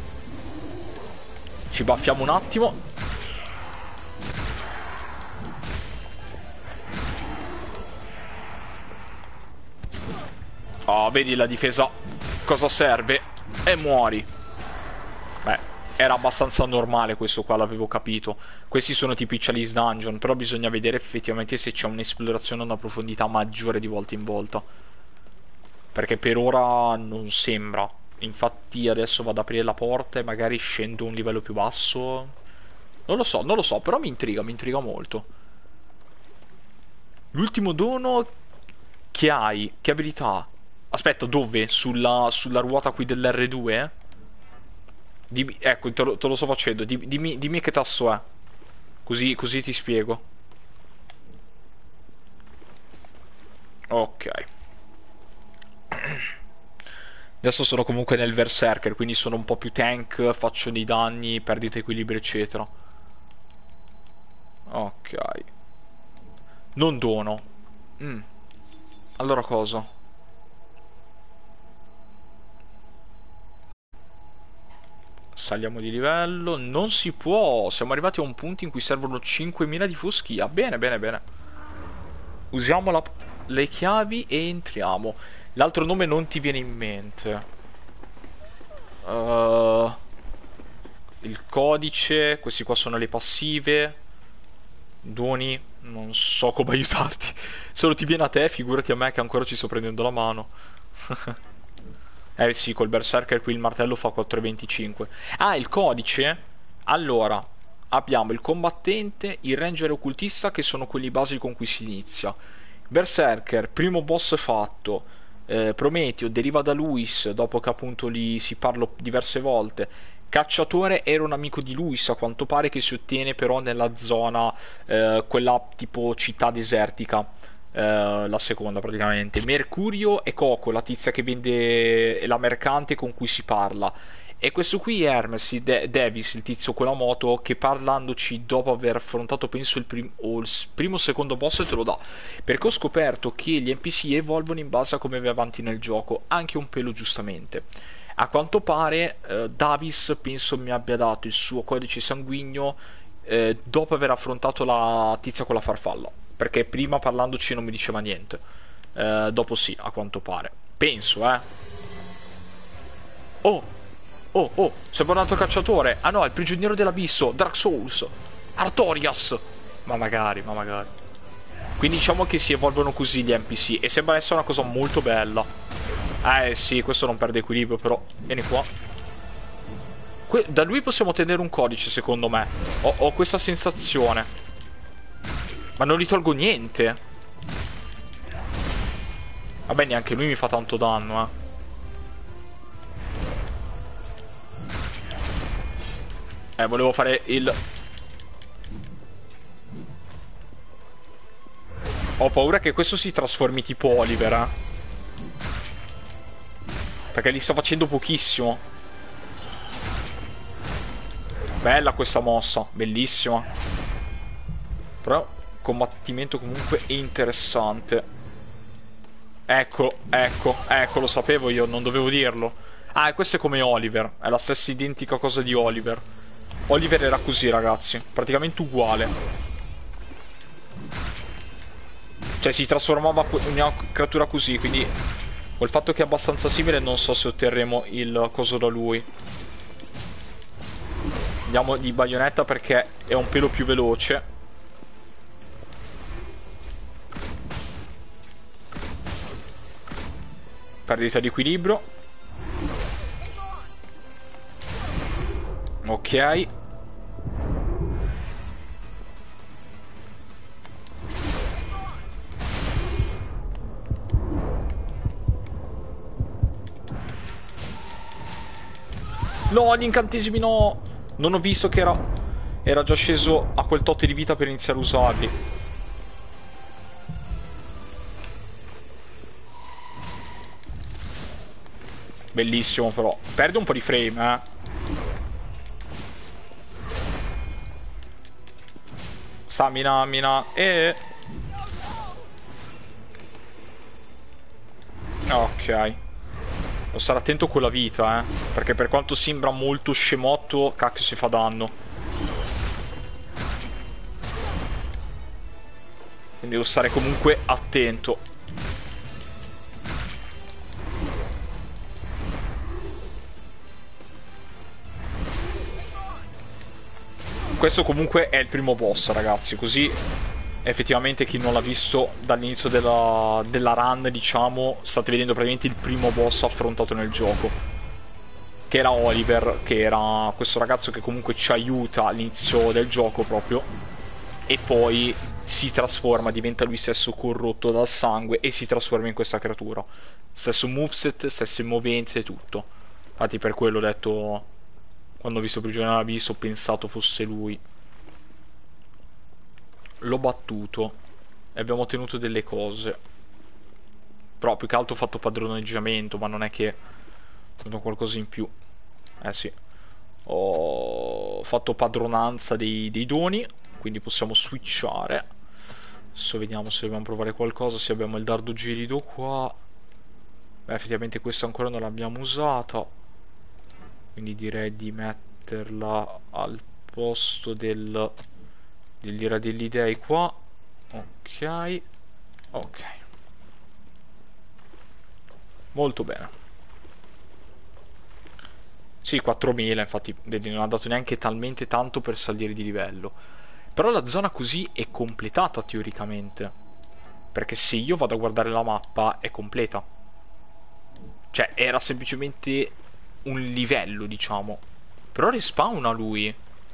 Ci baffiamo un attimo. Oh, vedi la difesa cosa serve. E muori. Beh, era abbastanza normale questo qua, l'avevo capito. Questi sono tipo i Chalice Dungeon, però bisogna vedere effettivamente se c'è un'esplorazione a una profondità maggiore di volta in volta. Perché per ora non sembra. Infatti adesso vado ad aprire la porta e magari scendo un livello più basso. Non lo so, non lo so, però mi intriga, mi intriga molto. L'ultimo dono che hai, che abilità? Aspetta, dove? Sulla, sulla ruota qui dell'erre due? Dimmi, ecco, te lo, te lo sto facendo. Dimmi, dimmi, dimmi che tasto è. Così, così ti spiego. Ok. Adesso sono comunque nel Berserker, quindi sono un po' più tank, faccio dei danni, perdita equilibrio, eccetera. Ok. Non dono. Mm. Allora cosa? Saliamo di livello. Non si può. Siamo arrivati a un punto in cui servono cinquemila di foschia. Bene, bene, bene. Usiamo la, le chiavi e entriamo. L'altro nome non ti viene in mente. Uh, il codice. Questi qua sono le passive. Doni. Non so come aiutarti. Solo ti viene a te, figurati a me che ancora ci sto prendendo la mano. Eh sì, col Berserker qui il martello fa quattro virgola venticinque. Ah, il codice? Allora, abbiamo il combattente, il ranger occultista, che sono quelli basi con cui si inizia. Berserker, primo boss fatto. eh, Prometeo deriva da Luis, dopo che appunto lì si parla diverse volte. Cacciatore era un amico di Luis, a quanto pare, che si ottiene però nella zona, eh, quella tipo città desertica. eh, la seconda praticamente. Mercurio e Coco, la tizia che vende, la mercante con cui si parla. E questo qui è Hermes, De- Davis, il tizio con la moto, che parlandoci dopo aver affrontato penso il, prim- o il primo o secondo boss te lo dà. Perché ho scoperto che gli N P C evolvono in base a come vai avanti nel gioco, anche un pelo giustamente. A quanto pare eh, Davis penso mi abbia dato il suo codice sanguigno eh, dopo aver affrontato la tizia con la farfalla. Perché prima parlandoci non mi diceva niente. Eh, dopo sì, a quanto pare. Penso, eh. Oh! Oh, oh, sembra un altro cacciatore. Ah no, è il prigioniero dell'abisso, Dark Souls, Artorias. Ma magari, ma magari. Quindi diciamo che si evolvono così gli N P C. E sembra essere una cosa molto bella. Eh sì, questo non perde equilibrio però. Vieni qua. Que da lui possiamo ottenere un codice secondo me. Ho, ho questa sensazione. Ma non gli tolgo niente. Vabbè, neanche lui mi fa tanto danno, eh. Eh, volevo fare il... Ho paura che questo si trasformi tipo Oliver, eh. Perché li sto facendo pochissimo. Bella questa mossa, bellissima. Però combattimento comunque interessante. Ecco, ecco, ecco, lo sapevo io, non dovevo dirlo. Ah, e questo è come Oliver, è la stessa identica cosa di Oliver. Oliver era così, ragazzi, praticamente uguale. Cioè si trasformava in una creatura così, quindi Col fatto che è abbastanza simile non so se otterremo il coso da lui. Andiamo di Bayonetta perché è un pelo più veloce. Perdita di equilibrio. Ok. No, gli incantesimi no. Non ho visto che era Era già sceso a quel tot di vita per iniziare a usarli. Bellissimo però. Perde un po' di frame, eh. Stamina, mina e... Ok. Devo stare attento con la vita, eh. Perché per quanto sembra molto scemotto, cacchio si fa danno. Quindi devo stare comunque attento. Questo comunque è il primo boss, ragazzi. Così effettivamente chi non l'ha visto dall'inizio della, della run, diciamo, state vedendo praticamente il primo boss affrontato nel gioco, che era Oliver, che era questo ragazzo che comunque ci aiuta all'inizio del gioco proprio, e poi si trasforma, diventa lui stesso corrotto dal sangue e si trasforma in questa creatura. Stesso moveset, stesse movenze e tutto. Infatti per quello ho detto, quando ho visto Prigioniero dell'Abisso, ho pensato fosse lui. L'ho battuto e abbiamo ottenuto delle cose. Però più che altro ho fatto padroneggiamento, ma non è che ho fatto qualcosa in più. Eh sì. Ho fatto padronanza dei, dei doni, quindi possiamo switchare. Adesso vediamo se dobbiamo provare qualcosa. Se abbiamo il dardo gelido qua. Beh, effettivamente questa ancora non l'abbiamo usata, quindi direi di metterla al posto del dell'ira degli dei qua. Ok. Ok. Molto bene. Sì, quattromila, infatti, vedi, non ha dato neanche talmente tanto per salire di livello. Però la zona così è completata teoricamente. Perché se io vado a guardare la mappa è completa. Cioè, era semplicemente un livello, diciamo. Però respawna lui.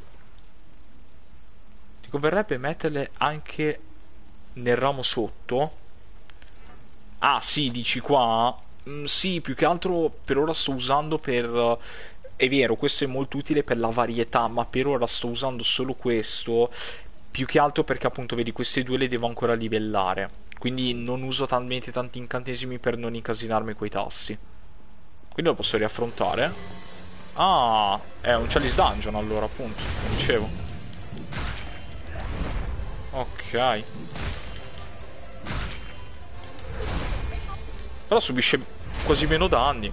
Ti converrebbe metterle anche nel ramo sotto? Ah, sì, dici qua? Mm, sì, più che altro per ora sto usando per... È vero, questo è molto utile per la varietà, ma per ora sto usando solo questo, più che altro perché appunto, vedi, queste due le devo ancora livellare. Quindi non uso talmente tanti incantesimi per non incasinarmi quei tasti. Quindi lo posso riaffrontare. Ah, è un Chalice Dungeon allora, appunto, come dicevo. Ok. Però subisce quasi meno danni.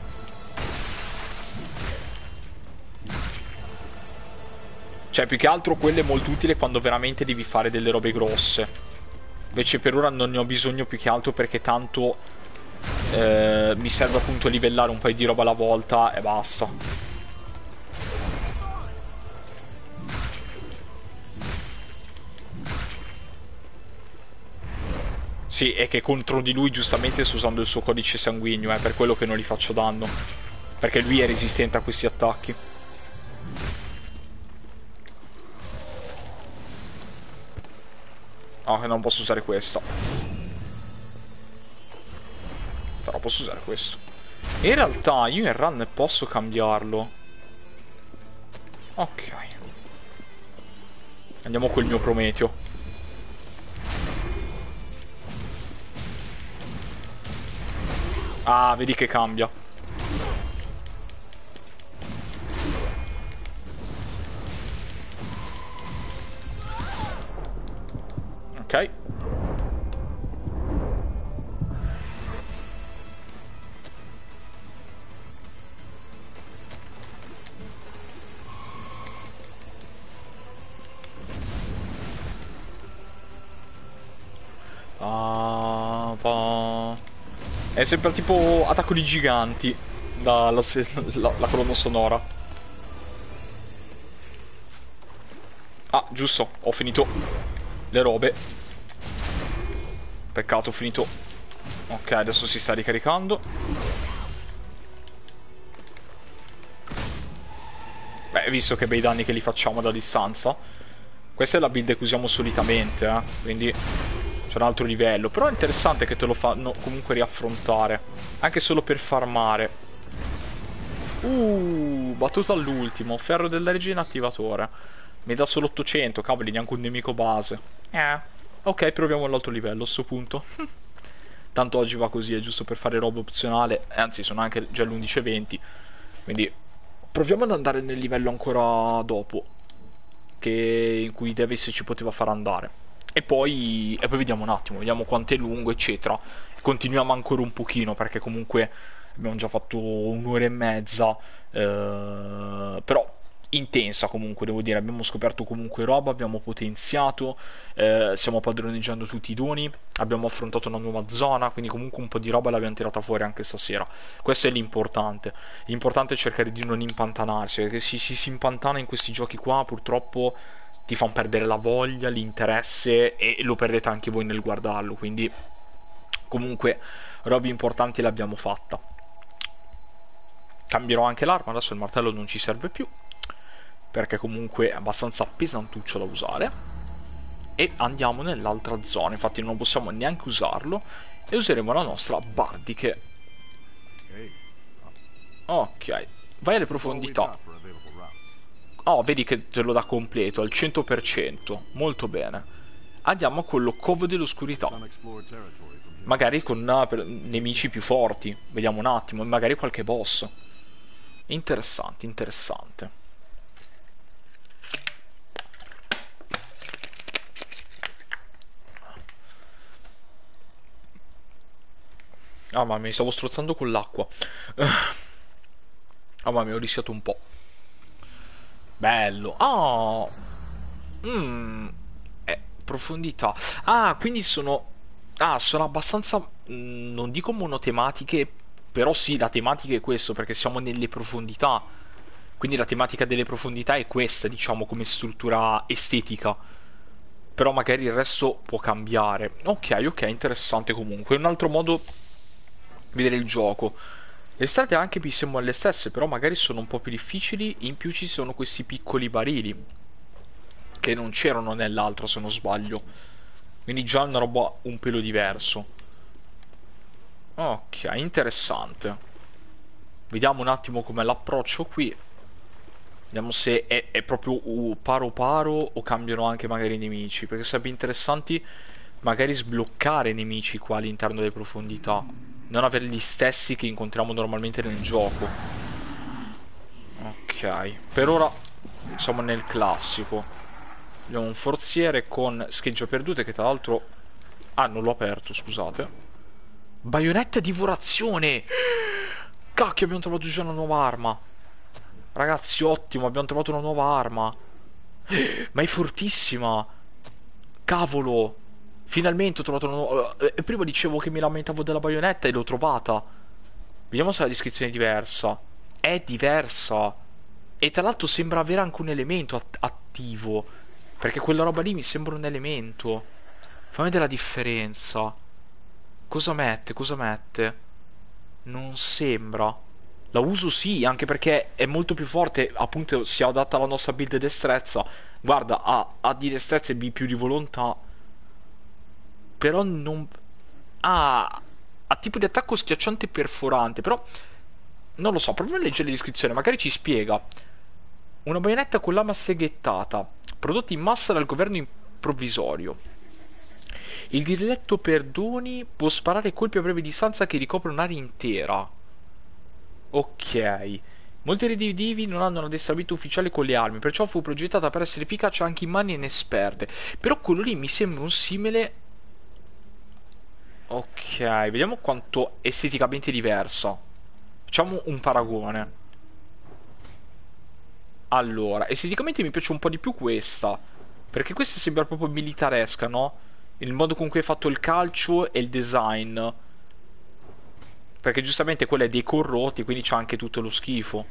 Cioè, più che altro quello è molto utile quando veramente devi fare delle robe grosse. Invece per ora non ne ho bisogno, più che altro perché tanto eh, mi serve appunto livellare un paio di roba alla volta e basta. Sì, è che contro di lui giustamente sto usando il suo codice sanguigno, è per quello che non gli faccio danno. Perché lui è resistente a questi attacchi. Ah, oh, non posso usare questa. Però posso usare questo. In realtà io in run posso cambiarlo. Ok. Andiamo col mio Prometeo. Ah, vedi che cambia. Ok. Ah, pa. È sempre tipo Attacco di Giganti, la, la, la, la colonna sonora. Ah, giusto, ho finito le robe. Peccato, ho finito. Ok, adesso si sta ricaricando. Beh, visto che bei danni che li facciamo da distanza. Questa è la build che usiamo solitamente, eh. Quindi c'è un altro livello. Però è interessante che te lo fanno comunque riaffrontare. Anche solo per farmare. Uh, battuta all'ultimo. Ferro della regina attivatore. Mi dà solo ottocento, cavoli, neanche un nemico base. Eh. Ok, proviamo l'altro livello a sto punto. Tanto oggi va così, è giusto per fare roba opzionale. Anzi, sono anche già le undici e venti. Quindi proviamo ad andare nel livello ancora dopo, che in cui Davis ci poteva far andare. E poi, e poi vediamo un attimo, vediamo quanto è lungo, eccetera. Continuiamo ancora un pochino, perché comunque abbiamo già fatto un'ora e mezza. Eh, però intensa comunque, devo dire. Abbiamo scoperto comunque roba, abbiamo potenziato, eh, stiamo padroneggiando tutti i doni, abbiamo affrontato una nuova zona, quindi comunque un po' di roba l'abbiamo tirata fuori anche stasera. Questo è l'importante. L'importante è cercare di non impantanarsi, perché se si, si impantana in questi giochi qua, purtroppo ti fanno perdere la voglia, l'interesse, e lo perdete anche voi nel guardarlo. Quindi comunque robe importanti l'abbiamo fatta. Cambierò anche l'arma, adesso il martello non ci serve più, perché comunque è abbastanza pesantuccio da usare. E andiamo nell'altra zona, infatti non possiamo neanche usarlo, e useremo la nostra bardiche. Ok, vai alle profondità. Oh, vedi che te lo dà completo, al cento per cento, molto bene. Andiamo a quello Covo dell'Oscurità, magari con uh, nemici più forti, vediamo un attimo, e magari qualche boss. Interessante, interessante. Ah, ma mi stavo strozzando con l'acqua. Ah, ma mi ho rischiato un po'. Bello. Ah. Mm. Eh, profondità. Ah, quindi sono... Ah, sono abbastanza... mm, non dico monotematiche, però sì, la tematica è questo, perché siamo nelle profondità. Quindi la tematica delle profondità è questa, diciamo, come struttura estetica. Però magari il resto può cambiare. Ok, ok, interessante comunque. È un altro modo vedere il gioco. Le strade anche mi sembrano le stesse, però magari sono un po' più difficili. In più ci sono questi piccoli barili che non c'erano nell'altro, se non sbaglio. Quindi già è una roba un pelo diverso. Ok, interessante. Vediamo un attimo com'è l'approccio qui. Vediamo se è, è proprio uh, paro paro o cambiano anche magari i nemici. Perché sarebbe interessanti magari sbloccare nemici qua all'interno delle profondità, non avere gli stessi che incontriamo normalmente nel gioco. Ok, per ora siamo nel classico. Abbiamo un forziere con schegge perdute che tra l'altro... Ah, non l'ho aperto, scusate. Baionetta divorazione! Cacchio, abbiamo trovato già una nuova arma. Ragazzi, ottimo, abbiamo trovato una nuova arma. Ma è fortissima. Cavolo. Finalmente ho trovato una nuova... E prima dicevo che mi lamentavo della baionetta e l'ho trovata. Vediamo se la descrizione è diversa. È diversa. E tra l'altro sembra avere anche un elemento att attivo. Perché quella roba lì mi sembra un elemento. Fammi vedere la differenza. Cosa mette? Cosa mette? Non sembra. La uso sì, anche perché è molto più forte. Appunto si adatta alla nostra build destrezza. Guarda, ha A di destrezza e B più di volontà. Però non... Ah, ha tipo di attacco schiacciante e perforante. Però non lo so, proviamo a leggere le descrizioni. Magari ci spiega. Una baionetta con lama seghettata, prodotta in massa dal governo improvvisorio. Il grilletto Perdoni può sparare colpi a breve distanza che ricoprono un'area intera. Ok. Molti redivivi non hanno un addestramento ufficiale con le armi, perciò fu progettata per essere efficace anche in mani inesperte. Però quello lì mi sembra un simile... Ok, vediamo quanto esteticamente è diversa. Facciamo un paragone. Allora, esteticamente mi piace un po' di più questa, perché questa sembra proprio militaresca, no? Il modo con cui è fatto il calcio e il design. Perché giustamente quello è dei corrotti, quindi c'ha anche tutto lo schifo.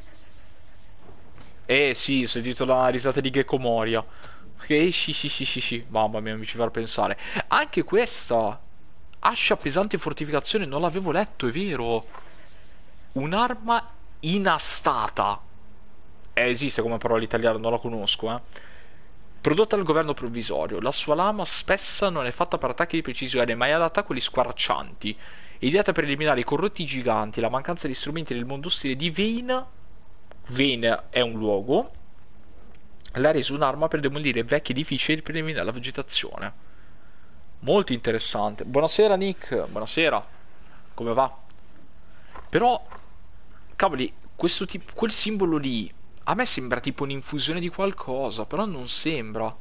Eh sì, ho sentito la risata di Gecko Moria. Eh sì sì sì sì sì. Mamma mia, mi ci fa pensare. Anche questa ascia pesante fortificazione non l'avevo letto, è vero. Un'arma inastata. Eh, esiste come parola italiana, non la conosco, eh. Prodotta dal governo provvisorio, la sua lama spessa non è fatta per attacchi di precisione, ma è adatta a quelli squarcianti. Ideata per eliminare i corrotti giganti, la mancanza di strumenti nel mondo ostile di Vayne. Vayne è un luogo. L'ha reso un'arma per demolire vecchi edifici e per eliminare la vegetazione. Molto interessante. Buonasera Nick, buonasera. Come va? Però, cavoli, questo tipo, quel simbolo lì a me sembra tipo un'infusione di qualcosa, però non sembra.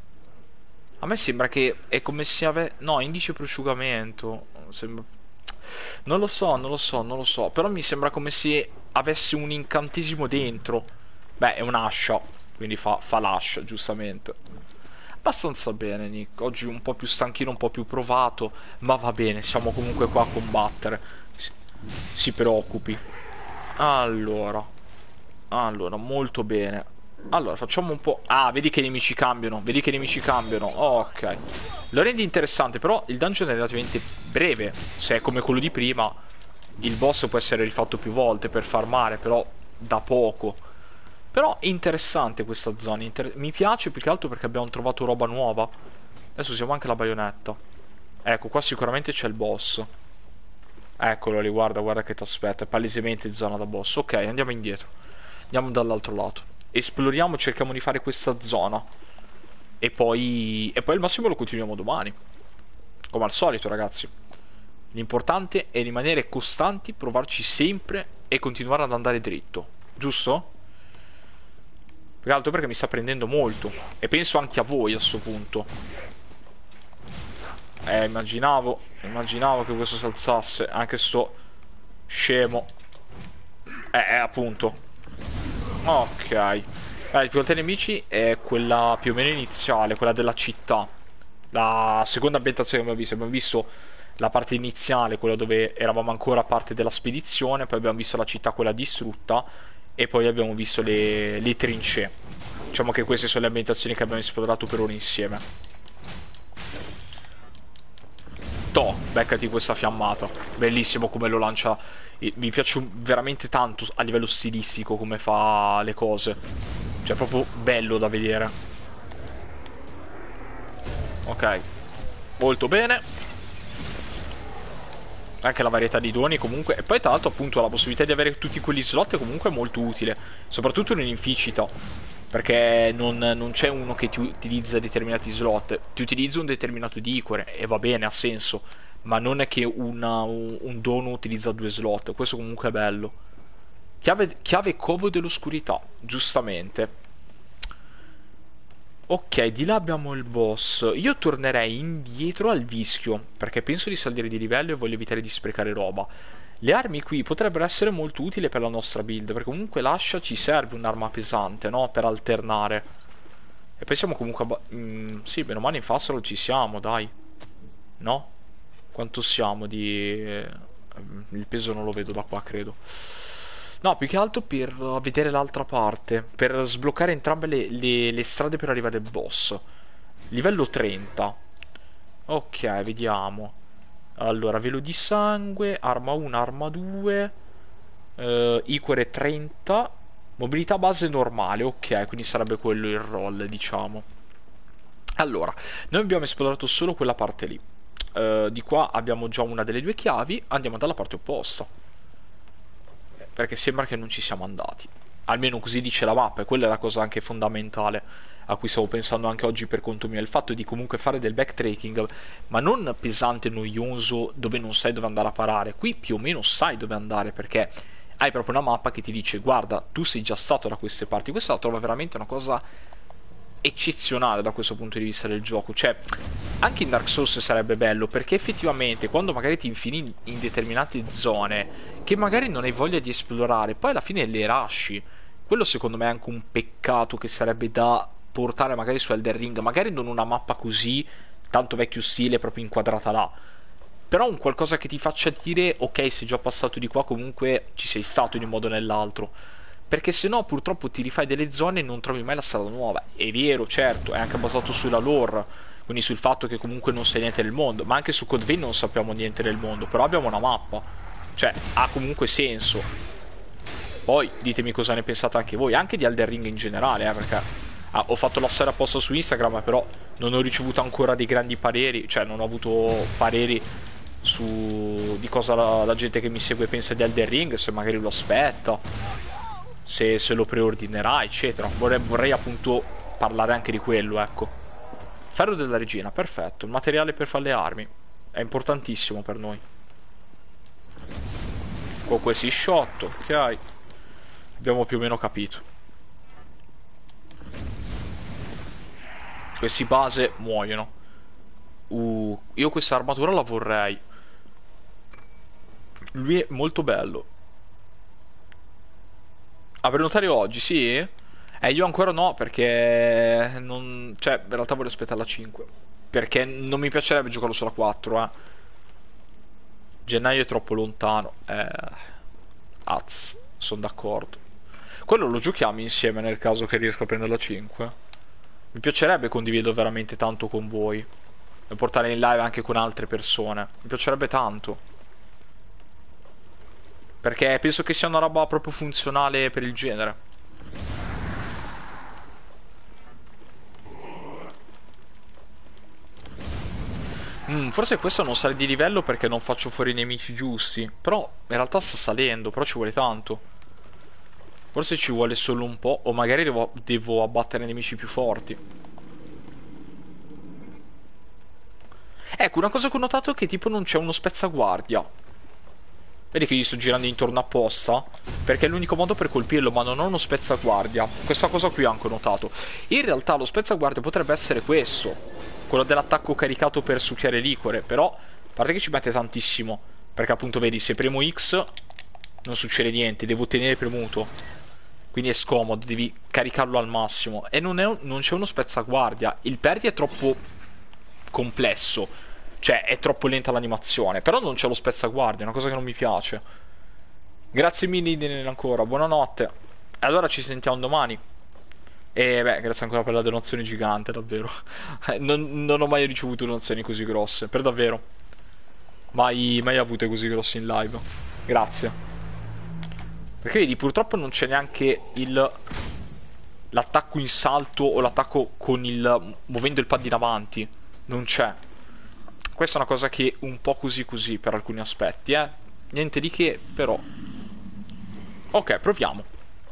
A me sembra che è come se avesse... No, indice prosciugamento. Sembra... Non lo so, non lo so, non lo so. Però mi sembra come se avesse un incantesimo dentro. Beh, è un'ascia, quindi fa, fa l'ascia, giustamente. Abbastanza bene, Nick. Oggi un po' più stanchino, un po' più provato. Ma va bene, siamo comunque qua a combattere. Si, si preoccupi. Allora. Allora, molto bene. Allora, facciamo un po'... Ah, vedi che i nemici cambiano. Vedi che i nemici cambiano. Ok. Lo rende interessante, però il dungeon è relativamente breve. Se è come quello di prima, il boss può essere rifatto più volte per farmare, però da poco. Però è interessante questa zona. Inter... Mi piace più che altro perché abbiamo trovato roba nuova. Adesso usiamo anche la baionetta. Ecco, qua sicuramente c'è il boss. Eccolo lì, guarda, guarda che ti aspetta. È palesemente zona da boss. Ok, andiamo indietro. Andiamo dall'altro lato. Esploriamo, cerchiamo di fare questa zona. E poi... E poi al massimo lo continuiamo domani. Come al solito, ragazzi. L'importante è rimanere costanti, provarci sempre e continuare ad andare dritto. Giusto? Più che altro perché mi sta prendendo molto. E penso anche a voi a sto punto. Eh, immaginavo. Immaginavo che questo si alzasse. Anche sto scemo. Eh, eh, appunto. Ok. Eh, la difficoltà dei nemici è quella più o meno iniziale, quella della città. La seconda ambientazione che abbiamo visto. Abbiamo visto la parte iniziale, quella dove eravamo ancora parte della spedizione. Poi abbiamo visto la città, quella distrutta. E poi abbiamo visto le, le trincee. Diciamo che queste sono le ambientazioni che abbiamo esplorato per ora insieme. Toh, beccati questa fiammata. Bellissimo come lo lancia. Mi piace veramente tanto a livello stilistico come fa le cose. Cioè, è proprio bello da vedere. Ok. Molto bene. Anche la varietà di doni comunque. E poi tra l'altro appunto la possibilità di avere tutti quegli slot è comunque molto utile. Soprattutto nell'inficita. Perché non, non c'è uno che ti utilizza determinati slot. Ti utilizza un determinato dicore. E va bene, ha senso. Ma non è che una, un, un dono utilizza due slot. Questo comunque è bello. Chiave, chiave covo dell'oscurità. Giustamente. Ok, di là abbiamo il boss. Io tornerei indietro al vischio, perché penso di salire di livello e voglio evitare di sprecare roba. Le armi qui potrebbero essere molto utili per la nostra build, perché comunque l'ascia ci serve un'arma pesante, no? Per alternare. E pensiamo comunque a... Mm, sì, bene o male in Fassalo ci siamo, dai. No? Quanto siamo di... eh, il peso non lo vedo da qua, credo. No, più che altro per vedere l'altra parte. Per sbloccare entrambe le, le, le strade per arrivare al boss. Livello trenta. Ok, vediamo. Allora, velo di sangue, arma uno, arma due, eh, Iquere trenta, mobilità base normale, ok, quindi sarebbe quello il roll, diciamo. Allora, noi abbiamo esplorato solo quella parte lì. Eh, di qua abbiamo già una delle due chiavi, andiamo dalla parte opposta. Perché sembra che non ci siamo andati. Almeno così dice la mappa, e quella è la cosa anche fondamentale a cui stavo pensando anche oggi per conto mio, il fatto di comunque fare del backtracking, ma non pesante e noioso dove non sai dove andare a parare. Qui più o meno sai dove andare, perché hai proprio una mappa che ti dice guarda, tu sei già stato da queste parti. Questa la trovo veramente una cosa eccezionale da questo punto di vista del gioco. Cioè, anche in Dark Souls sarebbe bello, perché effettivamente quando magari ti infili in determinate zone che magari non hai voglia di esplorare, poi alla fine le russhi. Quello secondo me è anche un peccato che sarebbe da portare magari su Elden Ring, magari non una mappa così tanto vecchio stile proprio inquadrata là, Però un qualcosa che ti faccia dire, ok, sei già passato di qua, comunque ci sei stato in un modo o nell'altro. Perché se no, purtroppo ti rifai delle zone e non trovi mai la strada nuova. È vero, certo, è anche basato sulla lore, quindi sul fatto che comunque non sai niente del mondo. Ma anche su Code Vein non sappiamo niente del mondo, però abbiamo una mappa. Cioè, ha comunque senso. Poi ditemi cosa ne pensate anche voi, anche di Elden Ring in generale, eh, perché ah, ho fatto la storia apposta su Instagram, però non ho ricevuto ancora dei grandi pareri, cioè non ho avuto pareri su di cosa la, la gente che mi segue pensa di Elden Ring, se magari lo aspetta, se, se lo preordinerà, eccetera. Vorrei, vorrei appunto parlare anche di quello, ecco. Ferro della regina, perfetto, il materiale per fare le armi è importantissimo per noi. Con questi shot, ok. Abbiamo più o meno capito. Questi base muoiono. Uh, io questa armatura la vorrei. Lui è molto bello. A prenotare oggi, sì? Eh, io ancora no, perché non... Cioè, in realtà voglio aspettare la cinque. Perché non mi piacerebbe giocarlo sulla quattro, eh. Gennaio è troppo lontano. Eh... Az, sono d'accordo. Quello lo giochiamo insieme nel caso che riesco a prendere la cinque. Mi piacerebbe condividerlo veramente tanto con voi e portare in live anche con altre persone. Mi piacerebbe tanto. Perché penso che sia una roba proprio funzionale per il genere. Mm, forse questo non sale di livello perché non faccio fuori i nemici giusti. Però in realtà sta salendo, però ci vuole tanto. Forse ci vuole solo un po'. O magari devo, devo abbattere nemici più forti. Ecco, una cosa che ho notato è che tipo non c'è uno spezzaguardia. Vedi che gli sto girando intorno apposta? Perché è l'unico modo per colpirlo, ma non ho uno spezzaguardia. Questa cosa qui ho anche notato. In realtà lo spezzaguardia potrebbe essere questo. Quello dell'attacco caricato per succhiare liquore. Però, a parte che ci mette tantissimo. Perché appunto vedi, se premo X non succede niente, devo tenere premuto. Quindi è scomodo, devi caricarlo al massimo. E non, è, non c'è uno spezzaguardia. Il parry è troppo complesso. Cioè, è troppo lenta l'animazione. Però non c'è lo spezzaguardia, è una cosa che non mi piace. Grazie mille, Iden, ancora. Buonanotte. E allora ci sentiamo domani. E beh, grazie ancora per la donazione gigante, davvero. non, non ho mai ricevuto donazioni così grosse, per davvero. Mai, mai avute così grosse in live. Grazie. Perché vedi, purtroppo non c'è neanche il... l'attacco in salto o l'attacco con il... muovendo il pad in avanti. Non c'è. Questa è una cosa che un po' così così per alcuni aspetti, eh. Niente di che, però. Ok, proviamo.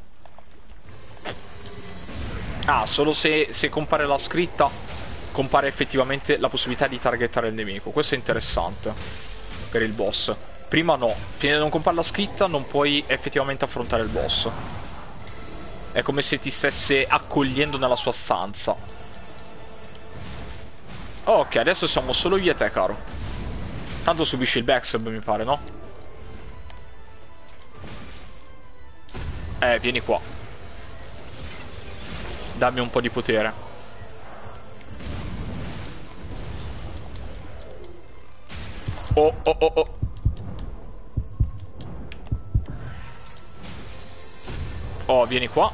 Ah, solo se, se compare la scritta compare effettivamente la possibilità di targettare il nemico. Questo è interessante per il boss. Prima no, fino a non compare la scritta non puoi effettivamente affrontare il boss. È come se ti stesse accogliendo nella sua stanza. Ok, adesso siamo solo io e te, caro. Tanto subisci il backstab, mi pare, no? Eh, vieni qua. Dammi un po' di potere. Oh, oh, oh, oh. Oh, vieni qua.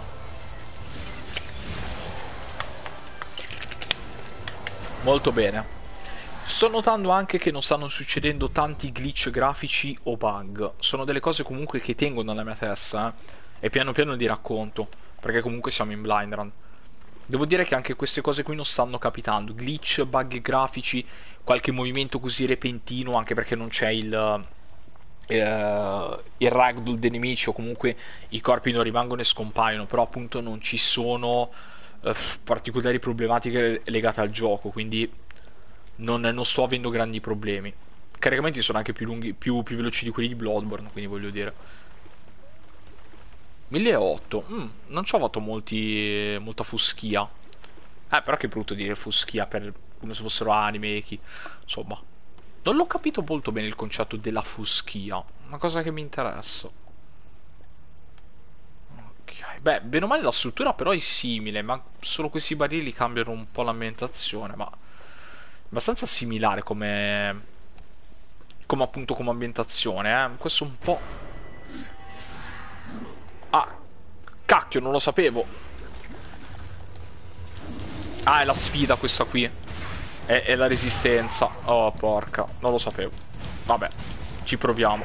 Molto bene. Sto notando anche che non stanno succedendo tanti glitch grafici o bug. Sono delle cose comunque che tengono nella mia testa, eh. E piano piano li racconto. Perché comunque siamo in blind run. Devo dire che anche queste cose qui non stanno capitando. Glitch, bug grafici, qualche movimento così repentino, anche perché non c'è il... Uh, il ragdoll dei nemici, o comunque i corpi non rimangono e scompaiono, però appunto non ci sono uh, particolari problematiche legate al gioco, quindi non, non sto avendo grandi problemi. I caricamenti sono anche più lunghi, più, più veloci di quelli di Bloodborne, quindi voglio dire milleottocento. mm, non ci ho fatto molti, molta fuschia. Eh, però che brutto dire fuschia, per come se fossero anime, chi insomma. Non l'ho capito molto bene il concetto della fuschia. Una cosa che mi interessa. Ok. Beh, bene o male la struttura però è simile, ma solo questi barili cambiano un po' l'ambientazione. Ma abbastanza similare come come appunto come ambientazione, eh. Questo un po'... Ah, cacchio, non lo sapevo. Ah, è la sfida questa qui. È, è la resistenza. Oh, porca, non lo sapevo. Vabbè, ci proviamo.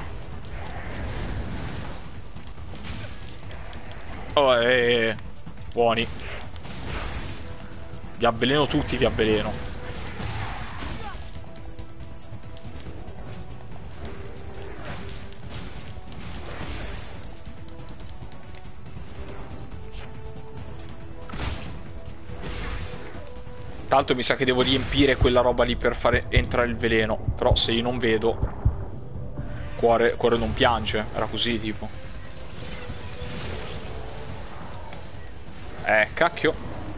Oh, eh, buoni. Vi avveleno tutti, vi avveleno. Tanto mi sa che devo riempire quella roba lì per fare entrare il veleno. Però se io non vedo... Cuore, cuore non piange. Era così tipo. Eh, cacchio.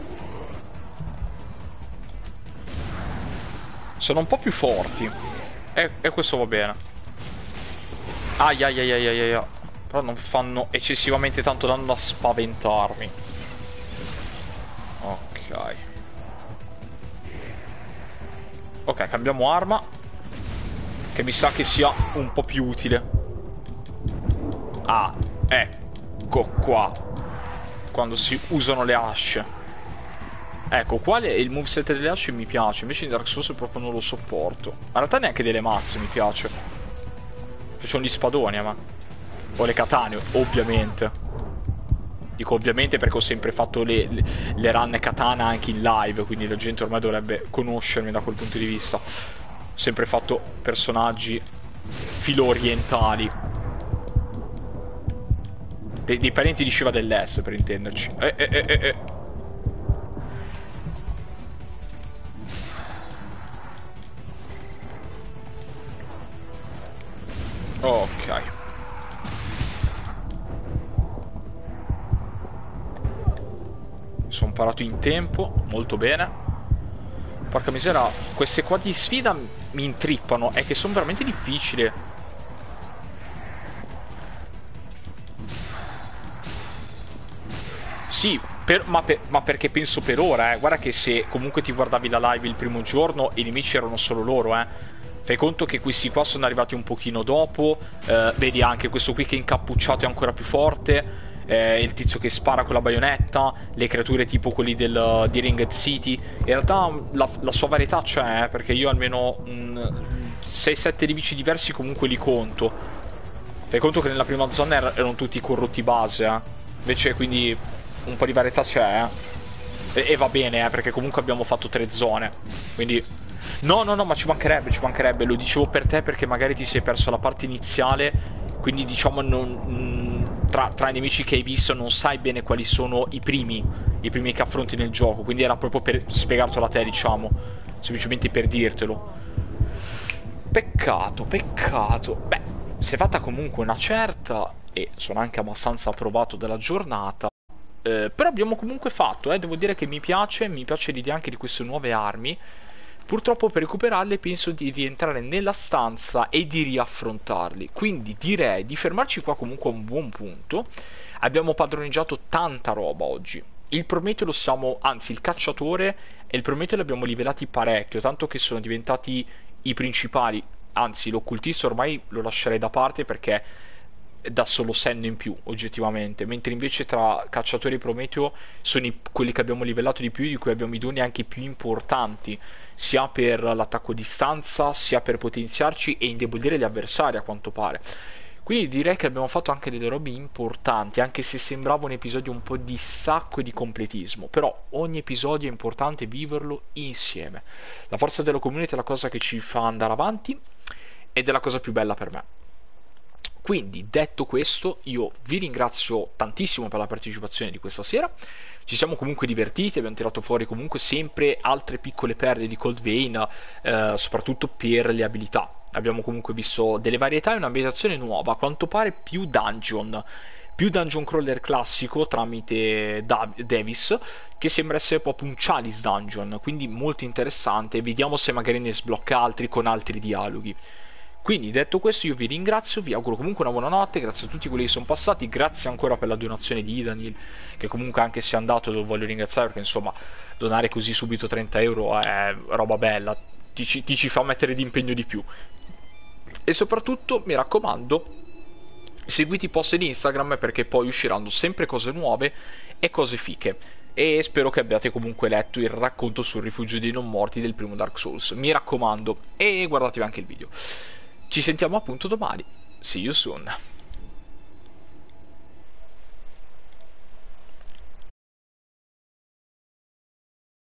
Sono un po' più forti. E, e questo va bene. Ai ai ai ai ai ai. Però non fanno eccessivamente tanto danno da spaventarmi. Ok. Ok, cambiamo arma. Che mi sa che sia un po' più utile. Ah, ecco qua. Quando si usano le asce. Ecco, quale il moveset delle asce mi piace. Invece in Dark Souls proprio non lo sopporto. Ma in realtà neanche delle mazze mi piace. Ci sono gli spadoni, ma. O le katane, ovviamente. Dico ovviamente perché ho sempre fatto le, le, le run katana anche in live. Quindi la gente ormai dovrebbe conoscermi da quel punto di vista. Ho sempre fatto personaggi filo orientali. Dei, dei parenti di Shiva dell'Est, per intenderci. Eh, eh, eh, eh, eh. Ok. Sono parato in tempo, molto bene. Porca misera, queste qua di sfida mi intrippano, è che sono veramente difficili. Sì, per, ma, per, ma perché penso per ora, eh. Guarda che se comunque ti guardavi la live il primo giorno, i nemici erano solo loro, eh. Fai conto che questi qua sono arrivati un pochino dopo. eh, Vedi anche questo qui che è incappucciato è ancora più forte. Eh, il tizio che spara con la baionetta. Le creature tipo quelli del, di Ringed City. In realtà la, la sua varietà c'è, eh, perché io almeno sei sette nemici diversi comunque li conto. Fai conto che nella prima zona er erano tutti corrotti base, eh. Invece quindi un po' di varietà c'è, eh. e, e va bene, eh, perché comunque abbiamo fatto tre zone. Quindi no, no, no, ma ci mancherebbe, ci mancherebbe. Lo dicevo per te perché magari ti sei perso la parte iniziale. Quindi diciamo non, mh, tra, tra i nemici che hai visto non sai bene quali sono i primi I primi che affronti nel gioco. Quindi era proprio per spiegartelo a te, diciamo. Semplicemente per dirtelo. Peccato, peccato. Beh, si è fatta comunque una certa. E sono anche abbastanza approvato della giornata. eh, Però abbiamo comunque fatto, eh, devo dire che mi piace. Mi piace l'idea anche di queste nuove armi. Purtroppo per recuperarle penso di rientrare nella stanza e di riaffrontarli. Quindi direi di fermarci qua comunque a un buon punto. Abbiamo padroneggiato tanta roba oggi. Il Prometeo lo siamo, anzi il cacciatore e il Prometeo li abbiamo livelati parecchio, tanto che sono diventati i principali. Anzi l'occultista ormai lo lascerei da parte perché dà solo senno in più oggettivamente, mentre invece tra cacciatore e Prometeo sono i, quelli che abbiamo livellato di più, di cui abbiamo i doni anche più importanti, sia per l'attacco a distanza sia per potenziarci e indebolire gli avversari, a quanto pare. Quindi direi che abbiamo fatto anche delle robe importanti, anche se sembrava un episodio un po' di stacco e di completismo. Però ogni episodio è importante viverlo insieme. La forza della community è la cosa che ci fa andare avanti ed è la cosa più bella per me. Quindi, detto questo, io vi ringrazio tantissimo per la partecipazione di questa sera. Ci siamo comunque divertiti, abbiamo tirato fuori comunque sempre altre piccole perle di Cold Vein, eh, soprattutto per le abilità. Abbiamo comunque visto delle varietà e un'ambientazione nuova, a quanto pare più dungeon, più dungeon crawler classico tramite Dav Davis, che sembra essere proprio un Chalice dungeon, quindi molto interessante. Vediamo se magari ne sblocca altri con altri dialoghi. Quindi detto questo io vi ringrazio, vi auguro comunque una buona notte, grazie a tutti quelli che sono passati, grazie ancora per la donazione di Daniel, che comunque anche se è andato lo voglio ringraziare perché insomma donare così subito trenta euro è roba bella, ti ci, ti ci fa mettere d'impegno di più. E soprattutto, mi raccomando, seguite i post di Instagram perché poi usciranno sempre cose nuove e cose fiche. E spero che abbiate comunque letto il racconto sul rifugio dei non morti del primo Dark Souls. Mi raccomando, e guardatevi anche il video. Ci sentiamo appunto domani. See you soon.